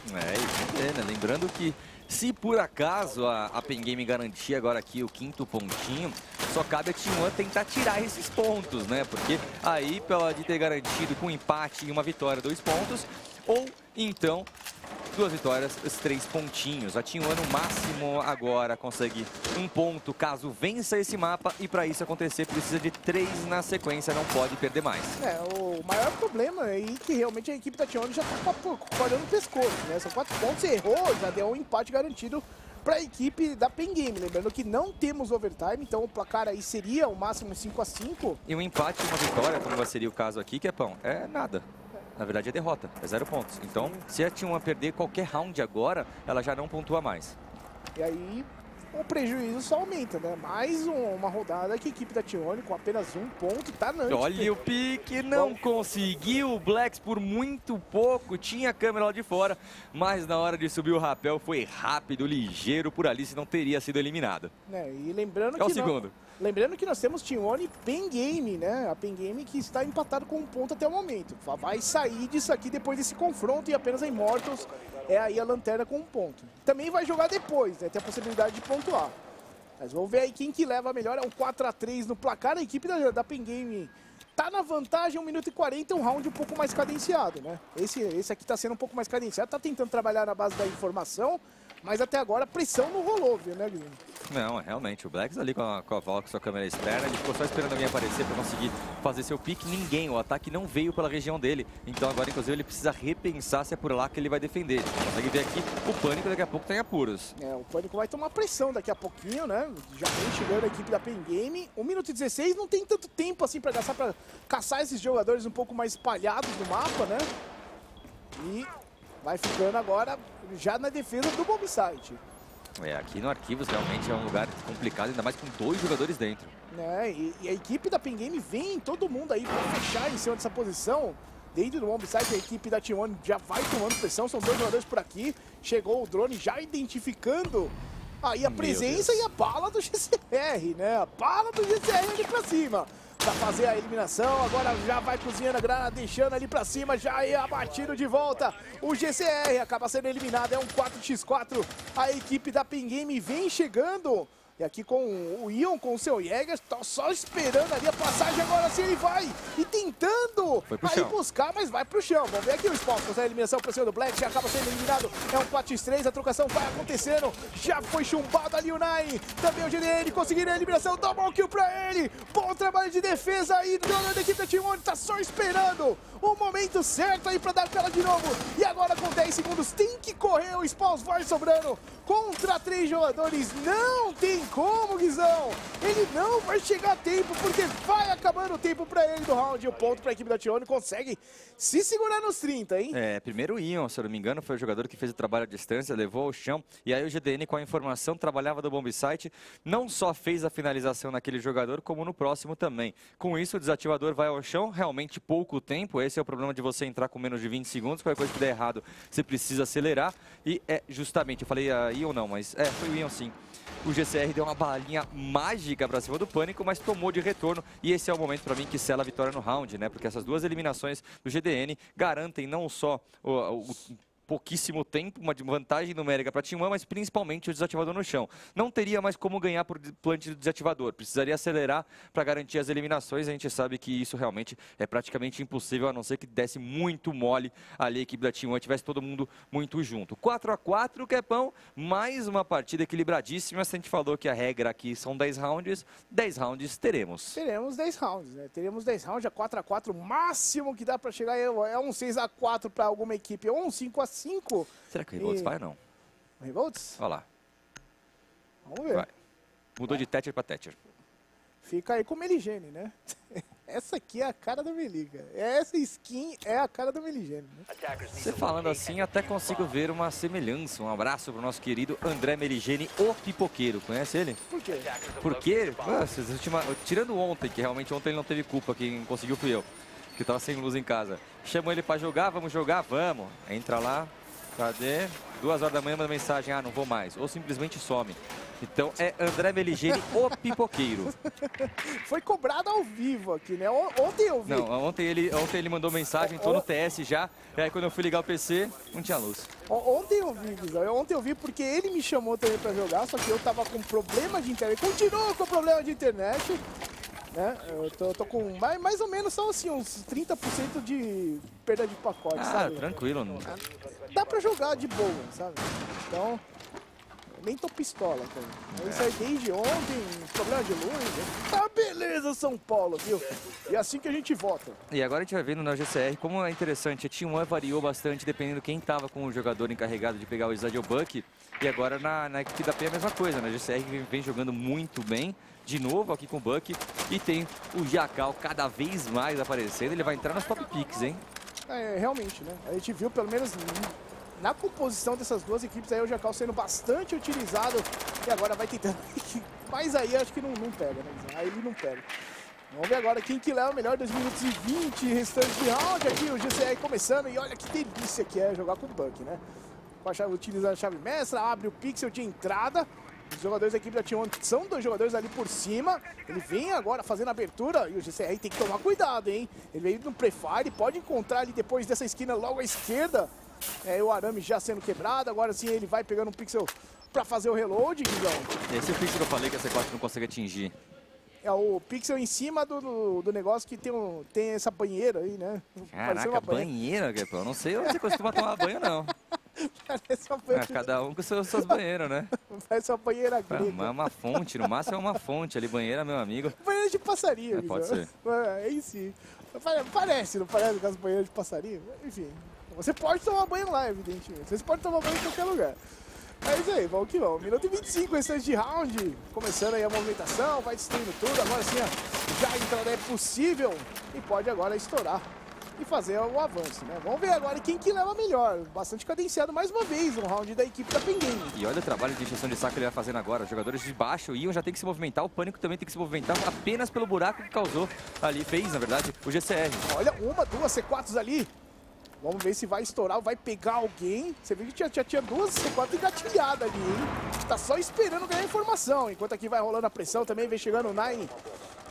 Né? Lembrando que se por acaso a PEN Game garantir agora aqui o 5º pontinho, só cabe a Team One tentar tirar esses pontos, né? Porque aí pode ter garantido com empate e uma vitória 2 pontos, ou então 2 vitórias, os 3 pontinhos. A Team One no máximo agora consegue 1 ponto caso vença esse mapa, e para isso acontecer precisa de 3 na sequência, não pode perder mais. O maior problema é que realmente a equipe da Team One já tá cortando o pescoço, né? São 4 pontos, errou, já deu um empate garantido para a equipe da PEN Game. Lembrando que não temos overtime, então o placar aí seria o máximo 5x5. E um empate e uma vitória, como seria o caso aqui, Kepão, é nada. Na verdade é derrota, é 0 pontos. Então, se a Team One perder qualquer round agora, ela já não pontua mais. E aí o prejuízo só aumenta, né? Mais uma rodada que a equipe da Team One com apenas 1 ponto tá na Olha o pique, não conseguiu. O Blacks por muito pouco, tinha a câmera lá de fora, mas na hora de subir o rapel foi rápido, ligeiro por ali, senão teria sido eliminado. E lembrando que o segundo. Lembrando que nós temos Team One e PEN Game, né? A PEN Game que está empatado com 1 ponto até o momento. Vai sair disso aqui depois desse confronto, e apenas a Immortals é aí a lanterna com 1 ponto. Também vai jogar depois, né? Tem a possibilidade de pontuar. Mas vamos ver aí quem que leva melhor. É um 4x3 no placar. A equipe da PEN Game tá na vantagem, 1 minuto e 40, um round um pouco mais cadenciado, né? Esse aqui tá sendo um pouco mais cadenciado, tá tentando trabalhar na base da informação, mas até agora a pressão não rolou, viu, né, Guilherme? Não, realmente, o Blacks ali com a Val, com sua câmera externa, ele ficou só esperando alguém aparecer para conseguir fazer seu pique. Ninguém, o ataque não veio pela região dele. Então agora, inclusive, ele precisa repensar se é por lá que ele vai defender. Você consegue ver aqui, o Pânico daqui a pouco tá em apuros. O Pânico vai tomar pressão daqui a pouquinho, né? Já vem chegando a equipe da PEN Game. 1 minuto e 16, não tem tanto tempo assim para gastar, para caçar esses jogadores um pouco mais espalhados no mapa, né? E vai ficando agora já na defesa do bombsite. Aqui no Arquivos realmente é um lugar complicado, ainda mais com 2 jogadores dentro. E a equipe da PEN Game vem todo mundo aí para fechar em cima dessa posição. Dentro do bombsite, a equipe da Team One já vai tomando pressão, são 2 jogadores por aqui. Chegou o drone já identificando aí a presença e a bala do GCR, né? A bala do GCR ali pra cima. pra fazer a eliminação. Agora já vai cozinhando a granada, deixando ali pra cima, já é abatido de volta. O GCR acaba sendo eliminado, é um 4x4. A equipe da Pen Game vem chegando. E aqui com o Ion, com o seu Jäger, tá só esperando ali a passagem. Agora sim ele vai e tentando aí buscar, mas vai pro chão. Vamos ver aqui o Spawn, consegue a eliminação pra cima do Black, já acaba sendo eliminado. É um 4x3, a trocação vai acontecendo. Já foi chumbado ali o Nine. Também o GDN conseguindo a eliminação, double kill pra ele. Bom trabalho de defesa aí do jogador da equipe da T1, tá só esperando o momento certo aí pra dar tela de novo. E agora com 10 segundos tem que correr, o Spawn vai sobrando. Contra 3 jogadores, não tem como, Guizão. Ele não vai chegar a tempo, porque vai acabando o tempo pra ele do round. E o ponto pra equipe da T1 consegue se segurar nos 30, hein? Primeiro o Ion, se eu não me engano, foi o jogador que fez o trabalho à distância, levou ao chão. E aí o GDN, com a informação, trabalhava do bomb site, não só fez a finalização naquele jogador, como no próximo também. Com isso, o desativador vai ao chão, realmente pouco tempo. Esse é o problema de você entrar com menos de 20 segundos. Qualquer coisa que der errado, você precisa acelerar. E é justamente, eu falei Ion não, mas foi o Ion sim. O GCR deu uma balinha mágica pra cima do Pânico, mas tomou de retorno. E esse é o momento pra mim que sela a vitória no round, né? Porque essas duas eliminações do GDN garantem não só o pouquíssimo tempo, uma vantagem numérica para T1, mas principalmente o desativador no chão. Não teria mais como ganhar por plant do desativador, precisaria acelerar para garantir as eliminações. A gente sabe que isso realmente é praticamente impossível, a não ser que desse muito mole ali a equipe da T1, tivesse todo mundo muito junto. 4x4, Kepão, mais uma partida equilibradíssima. A gente falou que a regra aqui são 10 rounds teremos. Teremos 10 rounds, né? Teremos 10 rounds, a 4x4, o máximo que dá para chegar é um 6x4 para alguma equipe, ou um 5x5. Será que o Revolts vai ou não? O Revolts? Olha lá. Vamos ver. Vai. Mudou de Thatcher para Thatcher. Fica aí com o Meligene, né? Essa aqui é a cara do Meliga. Essa skin é a cara do Meligene, né? Você falando assim, até consigo ver uma semelhança. Um abraço pro nosso querido André Meligene, o pipoqueiro. Conhece ele? Por quê? Porque, tirando ontem, que realmente ontem ele não teve culpa, quem conseguiu fui eu, que tava sem luz em casa. Chamou ele pra jogar, vamos jogar? Vamos. Entra lá, cadê? 2 horas da manhã manda mensagem, não vou mais. Ou simplesmente some. Então é André Meligene, o pipoqueiro. Foi cobrado ao vivo aqui, né? Ontem eu vi. Não, ontem ele mandou mensagem, tô no TS já. E aí quando eu fui ligar o PC, não tinha luz. Ontem eu vi, Guizão. Ontem eu vi porque ele me chamou também pra jogar, só que eu tava com problema de internet. Continuo com problema de internet. Né? Eu tô com mais ou menos só assim, uns 30% de perda de pacote, sabe? Tranquilo. Não. Dá pra jogar de boa, sabe? Então, nem tô pistola, cara. Isso aí desde ontem, problema de luz. Tá beleza, São Paulo, viu? E assim que a gente volta. E agora a gente vai vendo na GCR como é interessante. A T1 variou bastante dependendo quem tava com o jogador encarregado de pegar o Slide Buck. E agora na equipe da P é a mesma coisa, né? A GCR vem jogando muito bem. De novo aqui com o Buck. E tem o Jackal cada vez mais aparecendo. Ele vai entrar nas top picks, hein? Realmente, né? A gente viu pelo menos na composição dessas duas equipes aí o Jackal sendo bastante utilizado. E agora vai tentando. Mas aí acho que não pega, né? Aí ele não pega. Vamos ver agora quem que leva melhor. 2 minutos e 20 restantes de round aqui. O GCR começando. E olha que delícia que é jogar com o Buck, né? Utilizando a chave mestra, abre o pixel de entrada. Os jogadores da equipe da T1 são 2 jogadores ali por cima. Ele vem agora fazendo a abertura e o GCR tem que tomar cuidado, hein? Ele veio no prefire, pode encontrar ali depois dessa esquina logo à esquerda. O arame já sendo quebrado, agora sim ele vai pegando um pixel pra fazer o reload, Guizão. Esse é o pixel que eu falei que a C4 não consegue atingir. É o pixel em cima do negócio que tem essa banheira aí, né? Caraca, banheira, Kepão. Não sei onde você costuma tomar banho, não. Parece uma banheira. Cada um com suas banheiras, né? Parece uma banheira grega. É uma fonte, no máximo é uma fonte ali, banheira, meu amigo. Banheira de passarinho, pode ser. É em si. Parece, não parece com as banheiras de passarinho? Enfim, você pode tomar banho lá, evidentemente. Você pode tomar banho em qualquer lugar. É isso aí, vamos que vamos. Minuto e 25, restante de round. Começando aí a movimentação, vai destruindo tudo. Agora sim, já a entrada é possível e pode agora estourar e fazer o avanço, né? Vamos ver agora quem que leva melhor. Bastante cadenciado mais uma vez no round da equipe da Pen Game. E olha o trabalho de injeção de saco que ele vai fazendo agora. Os jogadores de baixo, o Ion já tem que se movimentar, o Pânico também tem que se movimentar apenas pelo buraco que causou ali, fez na verdade, o GCR. Olha, 1, 2 C4s ali. Vamos ver se vai estourar ou vai pegar alguém. Você viu que já tinha 2 C4 engatilhadas ali, hein? Tá só esperando ganhar informação. Enquanto aqui vai rolando a pressão também, vem chegando o Nine.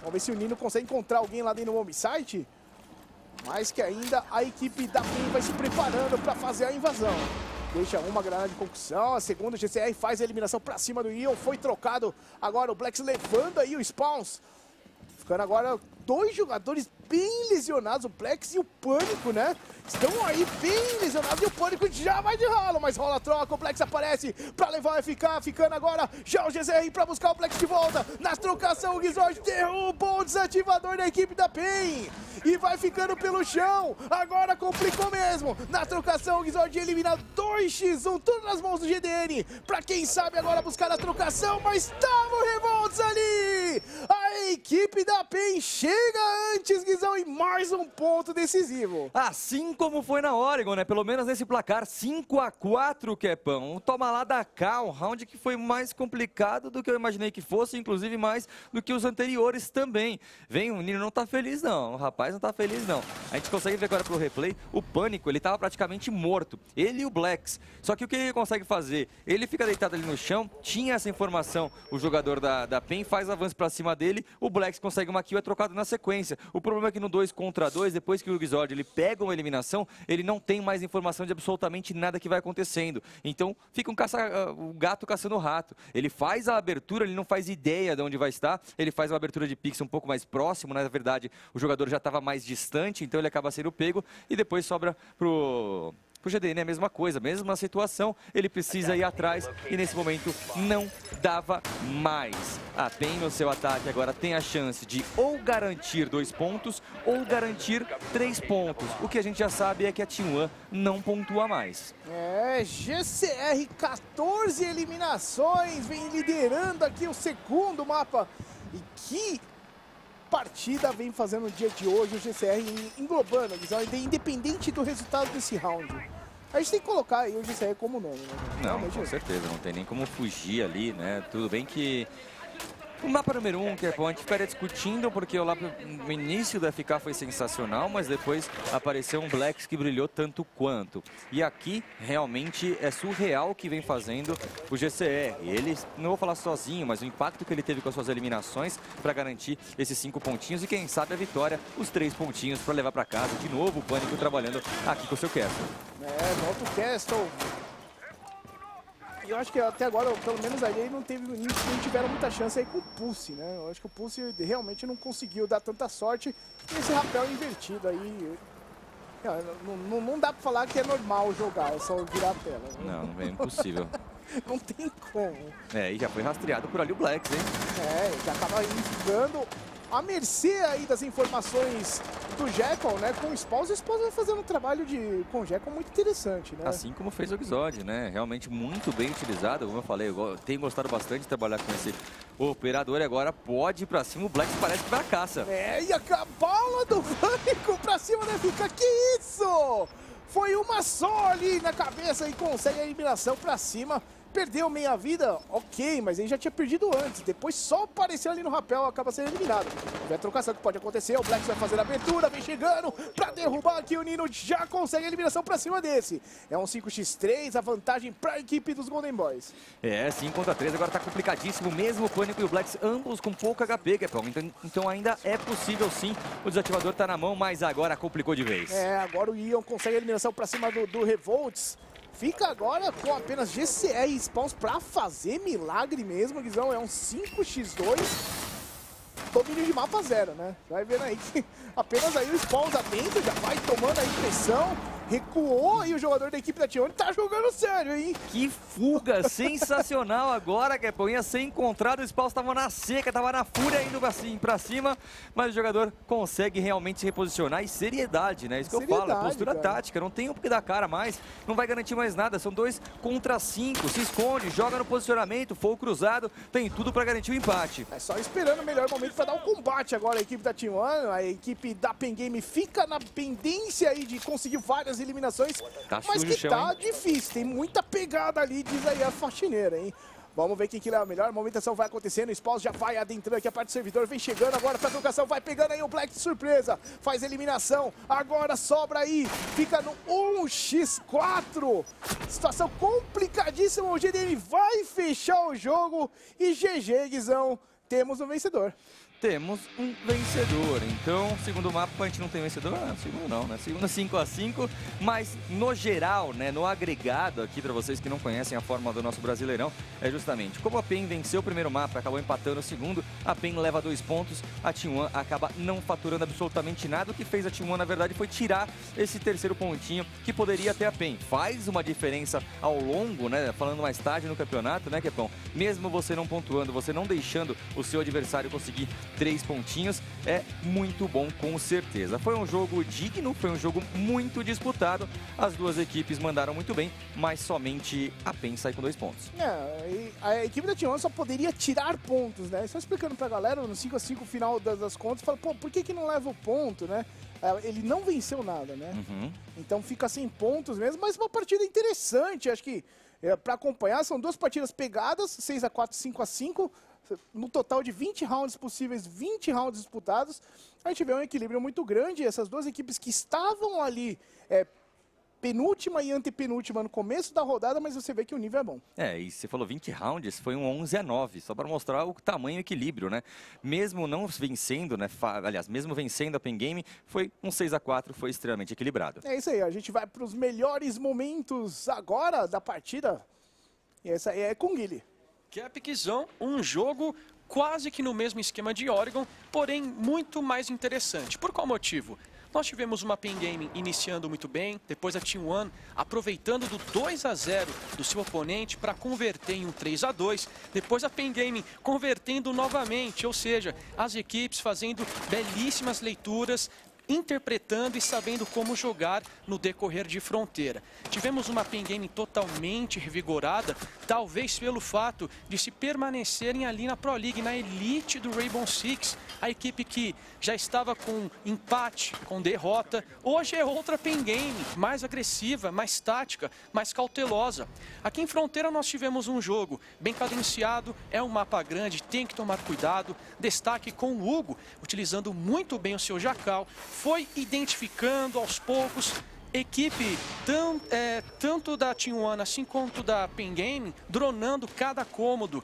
Vamos ver se o Nino consegue encontrar alguém lá dentro do home site. Mas que ainda a equipe da PEN vai se preparando para fazer a invasão. Deixa uma granada de concussão, a segunda o GCR faz a eliminação para cima do Ion. Foi trocado agora o Blacks levando aí o Spawns. Ficando agora 2 jogadores bem lesionados, o Plex e o Pânico, né? Estão aí bem lesionados e o Pânico já vai de ralo, mas rola a troca, o Plex aparece pra levar o FK, ficando agora já o GZR pra buscar o Plex de volta. Na trocação o Gizord derrubou o desativador da equipe da PEN e vai ficando pelo chão, agora complicou mesmo. Na trocação o Gizord elimina 2x1, tudo nas mãos do GDN, pra quem sabe agora buscar a trocação, mas tava o Revolts ali! A equipe da PEN chega antes, Guizão, e mais um ponto decisivo. Assim como foi na Oregon, né? Pelo menos nesse placar 5-4, Kepão. Toma lá da cá, um round que foi mais complicado do que eu imaginei que fosse, inclusive mais do que os anteriores também. Vem, o Nino não tá feliz não, o rapaz não tá feliz não. A gente consegue ver agora pelo replay, o Pânico, ele tava praticamente morto, ele e o Blacks. Só que o que ele consegue fazer? Ele fica deitado ali no chão, tinha essa informação, o jogador da PEN faz avanço pra cima dele, o Blacks consegue uma kill, é trocado na sequência. O problema é que no 2 contra 2, depois que o Gizord ele pega uma eliminação, ele não tem mais informação de absolutamente nada que vai acontecendo. Então fica o gato caçando o rato. Ele faz a abertura, ele não faz ideia de onde vai estar, ele faz uma abertura de pix um pouco mais próximo, na verdade o jogador já estava mais distante, então ele acaba sendo pego e depois sobra pro GDN é a mesma coisa, mesma situação, ele precisa ir atrás e nesse momento não dava mais. A PEN no seu ataque agora tem a chance de ou garantir 2 pontos ou garantir 3 pontos. O que a gente já sabe é que a T1 não pontua mais. GCR 14 eliminações, vem liderando aqui o segundo mapa. E que partida vem fazendo no dia de hoje o GCR englobando, independente do resultado desse round. A gente tem que colocar aí o GCR como nome, né? Não, com certeza, não tem nem como fugir ali, né? Tudo bem que o mapa número 1, que é bom, a gente ficaria discutindo, porque lá no início do FK foi sensacional, mas depois apareceu um Blacks que brilhou tanto quanto. E aqui, realmente, é surreal o que vem fazendo o GCR. Ele, não vou falar sozinho, mas o impacto que ele teve com as suas eliminações para garantir esses 5 pontinhos e, quem sabe, a vitória, os 3 pontinhos para levar para casa. De novo, o Pânico trabalhando aqui com o seu Castle. Volta o Castle. E eu acho que até agora, pelo menos ali, não tiveram muita chance aí com o Pulse, né? Eu acho que o Pulse realmente não conseguiu dar tanta sorte nesse rapel invertido aí. Não dá pra falar que é normal jogar, é só virar a tela. Né? Não, é impossível. Não tem como. E já foi rastreado por ali o Blacks, hein? Já tava ficando à mercê aí das informações do Jekyll, né, com o Spawns. O Spawns vai fazendo um trabalho com o Jekyll muito interessante, né? Assim como fez o Gizord, né? Realmente muito bem utilizado, como eu falei, eu tenho gostado bastante de trabalhar com esse operador e agora pode ir pra cima, o Blacks parece que vai à caça. E a bala do Pânico pra cima da FK, que isso? Foi uma só ali na cabeça e consegue a eliminação pra cima. Perdeu meia vida, ok, mas ele já tinha perdido antes. Depois só apareceu ali no rapel, acaba sendo eliminado. É a trocação que pode acontecer, o Blacks vai fazer a abertura, vem chegando pra derrubar aqui o Nino, já consegue a eliminação pra cima desse. É um 5x3, a vantagem pra equipe dos Golden Boys. 5 contra 3, agora tá complicadíssimo, mesmo o Pânico e o Blacks, ambos com pouco HP, então ainda é possível sim, o desativador tá na mão, mas agora complicou de vez. Agora o Ion consegue a eliminação pra cima do Revolts. Fica agora com apenas GCR e Spawns pra fazer milagre mesmo, Guizão. É um 5x2. Domínio de mapa 0, né? Vai vendo aí que apenas aí o Spawns adentro já vai tomando a impressão. Recuou e o jogador da equipe da T1 tá jogando sério, hein? Que fuga sensacional agora, Kepão. Ia ser encontrado, o Spawns tava na seca, tava na fúria indo assim pra cima, mas o jogador consegue realmente se reposicionar e seriedade, né? Isso que eu falo, postura tática, não tem o que dar cara mais, não vai garantir mais nada, são 2 contra 5, se esconde, joga no posicionamento, fogo cruzado, tem tudo pra garantir o empate. É só esperando o melhor momento pra dar o combate agora a equipe da T1, a equipe da PEN Game fica na pendência aí de conseguir várias eliminações, mas que chão, tá difícil, tem muita pegada ali, diz aí a faxineira, hein? Vamos ver quem que é o melhor, a movimentação vai acontecendo, o Spawns já vai adentrando aqui a parte do servidor, vem chegando agora pra trocação, vai pegando aí o Black de surpresa, faz eliminação, agora sobra aí, fica no 1x4, situação complicadíssima, o GDN vai fechar o jogo e GG, Guizão. temos um vencedor. Temos um vencedor. Então, segundo mapa, a gente não tem vencedor? Segundo não, né? Segunda 5-5, mas no geral, né, no agregado aqui, para vocês que não conhecem a fórmula do nosso Brasileirão, é justamente como a PEN venceu o primeiro mapa, acabou empatando o segundo, a PEN leva 2 pontos, a Team One acaba não faturando absolutamente nada. O que fez a Team One, na verdade, foi tirar esse terceiro pontinho que poderia ter a PEN. Faz uma diferença ao longo, né, falando mais tarde no campeonato, né, Kepão? Mesmo você não pontuando, você não deixando o seu adversário conseguir 3 pontinhos, é muito bom, com certeza. Foi um jogo digno, foi um jogo muito disputado. As duas equipes mandaram muito bem, mas somente a PEN sai com 2 pontos. A equipe da Team One só poderia tirar pontos, né? Só explicando pra galera, no 5-5 final das contas, fala, pô, por que não leva o ponto, né? Ele não venceu nada, né? Então fica sem pontos mesmo, mas uma partida interessante, acho que pra acompanhar, são 2 partidas pegadas, 6-4, 5-5, no total de 20 rounds possíveis, 20 rounds disputados. A gente vê um equilíbrio muito grande. Essas duas equipes que estavam ali penúltima e antepenúltima no começo da rodada, mas você vê que o nível é bom. E você falou 20 rounds, foi um 11-9, só para mostrar o tamanho e equilíbrio, né? Mesmo não vencendo, né? Aliás, mesmo vencendo a PEN Game, foi um 6-4, foi extremamente equilibrado. É isso aí, a gente vai para os melhores momentos agora da partida. E essa aí é com o Guilherme. Capzão, um jogo quase que no mesmo esquema de Oregon, porém muito mais interessante. Por qual motivo? Nós tivemos uma PEN Game iniciando muito bem, depois a Team One aproveitando do 2-0 do seu oponente para converter em um 3-2, depois a PEN Game convertendo novamente, ou seja, as equipes fazendo belíssimas leituras, interpretando e sabendo como jogar no decorrer de fronteira. Tivemos uma PEN Game totalmente revigorada, talvez pelo fato de se permanecerem ali na Pro League, na elite do Rainbow Six, a equipe que já estava com empate, com derrota. Hoje é outra PEN Game, mais agressiva, mais tática, mais cautelosa. Aqui em fronteira nós tivemos um jogo bem cadenciado, é um mapa grande, tem que tomar cuidado. Destaque com o Hugo, utilizando muito bem o seu Jacal, foi identificando aos poucos, equipe tanto da Team One assim quanto da PEN Game, dronando cada cômodo,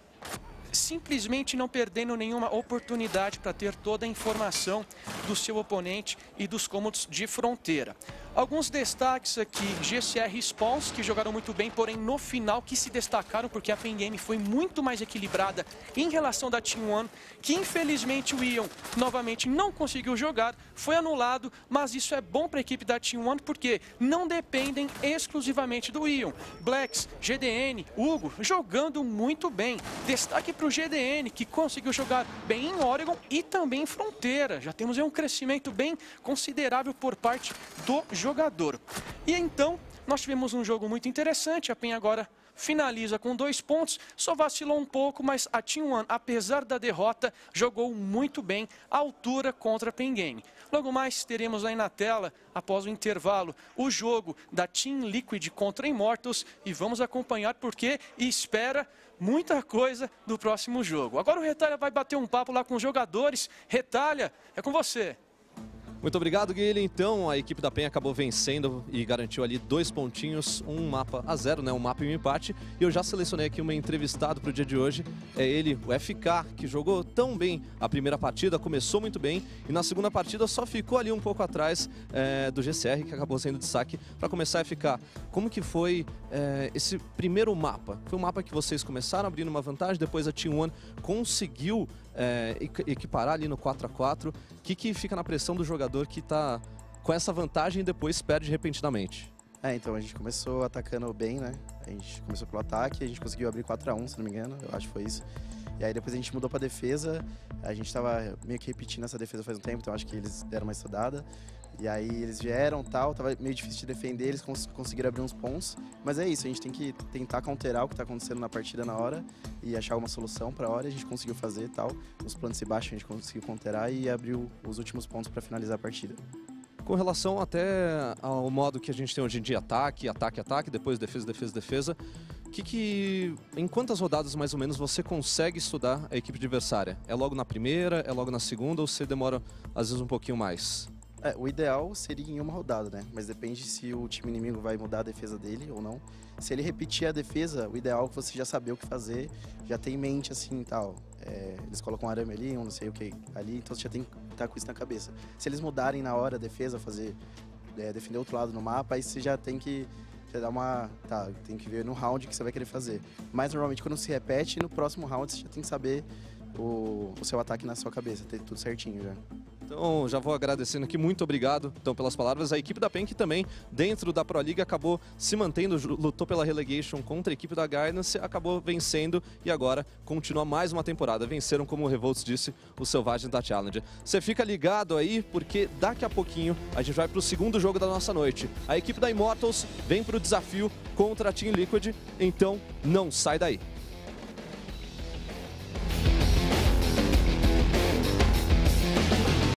simplesmente não perdendo nenhuma oportunidade para ter toda a informação do seu oponente e dos cômodos de fronteira. Alguns destaques aqui, GCR e Spawns, que jogaram muito bem, porém no final que se destacaram porque a PEN Game foi muito mais equilibrada em relação da Team One, que infelizmente o Ion novamente não conseguiu jogar, foi anulado, mas isso é bom para a equipe da Team One porque não dependem exclusivamente do Ion. Blacks, GDN, Hugo jogando muito bem. Destaque para o GDN, que conseguiu jogar bem em Oregon e também em fronteira. Já temos aí um crescimento bem considerável por parte do jogador. E então, nós tivemos um jogo muito interessante. A PEN agora finaliza com 2 pontos, só vacilou um pouco, mas a Team One, apesar da derrota, jogou muito bem à altura contra a PEN Game. Logo mais teremos aí na tela, após o intervalo, o jogo da Team Liquid contra Immortals e vamos acompanhar porque espera muita coisa do próximo jogo. Agora o Retalha vai bater um papo lá com os jogadores. Retalha, é com você. Muito obrigado, Guilherme. Então, a equipe da PEN acabou vencendo e garantiu ali 2 pontinhos, um mapa a 0, né? Um mapa e um empate. E eu já selecionei aqui um entrevistado para o dia de hoje. É ele, o FK, que jogou tão bem a primeira partida, começou muito bem. E na segunda partida só ficou ali um pouco atrás do GCR, que acabou sendo destaque. Para começar, FK, como que foi esse primeiro mapa? Foi um mapa que vocês começaram abrindo uma vantagem, depois a Team One conseguiu equiparar ali no 4-4. O que fica na pressão do jogador que está com essa vantagem e depois perde repentinamente? Então a gente começou atacando bem, né? A gente começou pelo ataque, a gente conseguiu abrir 4-1, se não me engano, eu acho que foi isso. E aí depois a gente mudou pra defesa, a gente tava meio que repetindo essa defesa faz um tempo, então acho que eles deram uma estudada. E aí eles vieram tal, tava meio difícil de defender, eles conseguiram abrir uns pontos. Mas é isso, a gente tem que tentar counterar o que tá acontecendo na partida na hora e achar uma solução pra hora, a gente conseguiu fazer tal. Os planos baixos a gente conseguiu counterar e abriu os últimos pontos pra finalizar a partida. Com relação até ao modo que a gente tem hoje em dia, ataque, ataque, ataque, depois defesa, defesa, defesa, em quantas rodadas mais ou menos você consegue estudar a equipe adversária? É logo na primeira, é logo na segunda ou você demora às vezes um pouquinho mais? O ideal seria em uma rodada, né? Mas depende se o time inimigo vai mudar a defesa dele ou não. Se ele repetir a defesa, o ideal é que você já saber o que fazer, já ter em mente assim tal. eles colocam um arame ali, um não sei o que ali, então você já tem que estar com isso na cabeça. Se eles mudarem na hora a defesa, defender outro lado no mapa, aí você já tem que dar uma... Tá, tem que ver no round o que você vai querer fazer. Mas normalmente quando se repete, no próximo round você já tem que saber o seu ataque na sua cabeça, ter tudo certinho já. Então, já vou agradecendo aqui, muito obrigado então, pelas palavras. A equipe da PEN, que também, dentro da Pro League, acabou se mantendo, lutou pela relegation contra a equipe da Guidance, acabou vencendo e agora continua mais uma temporada. Venceram, como o Revolts disse, os Selvagens da Challenger. Você fica ligado aí, porque daqui a pouquinho a gente vai para o segundo jogo da nossa noite. A equipe da Immortals vem para o desafio contra a Team Liquid, então não sai daí.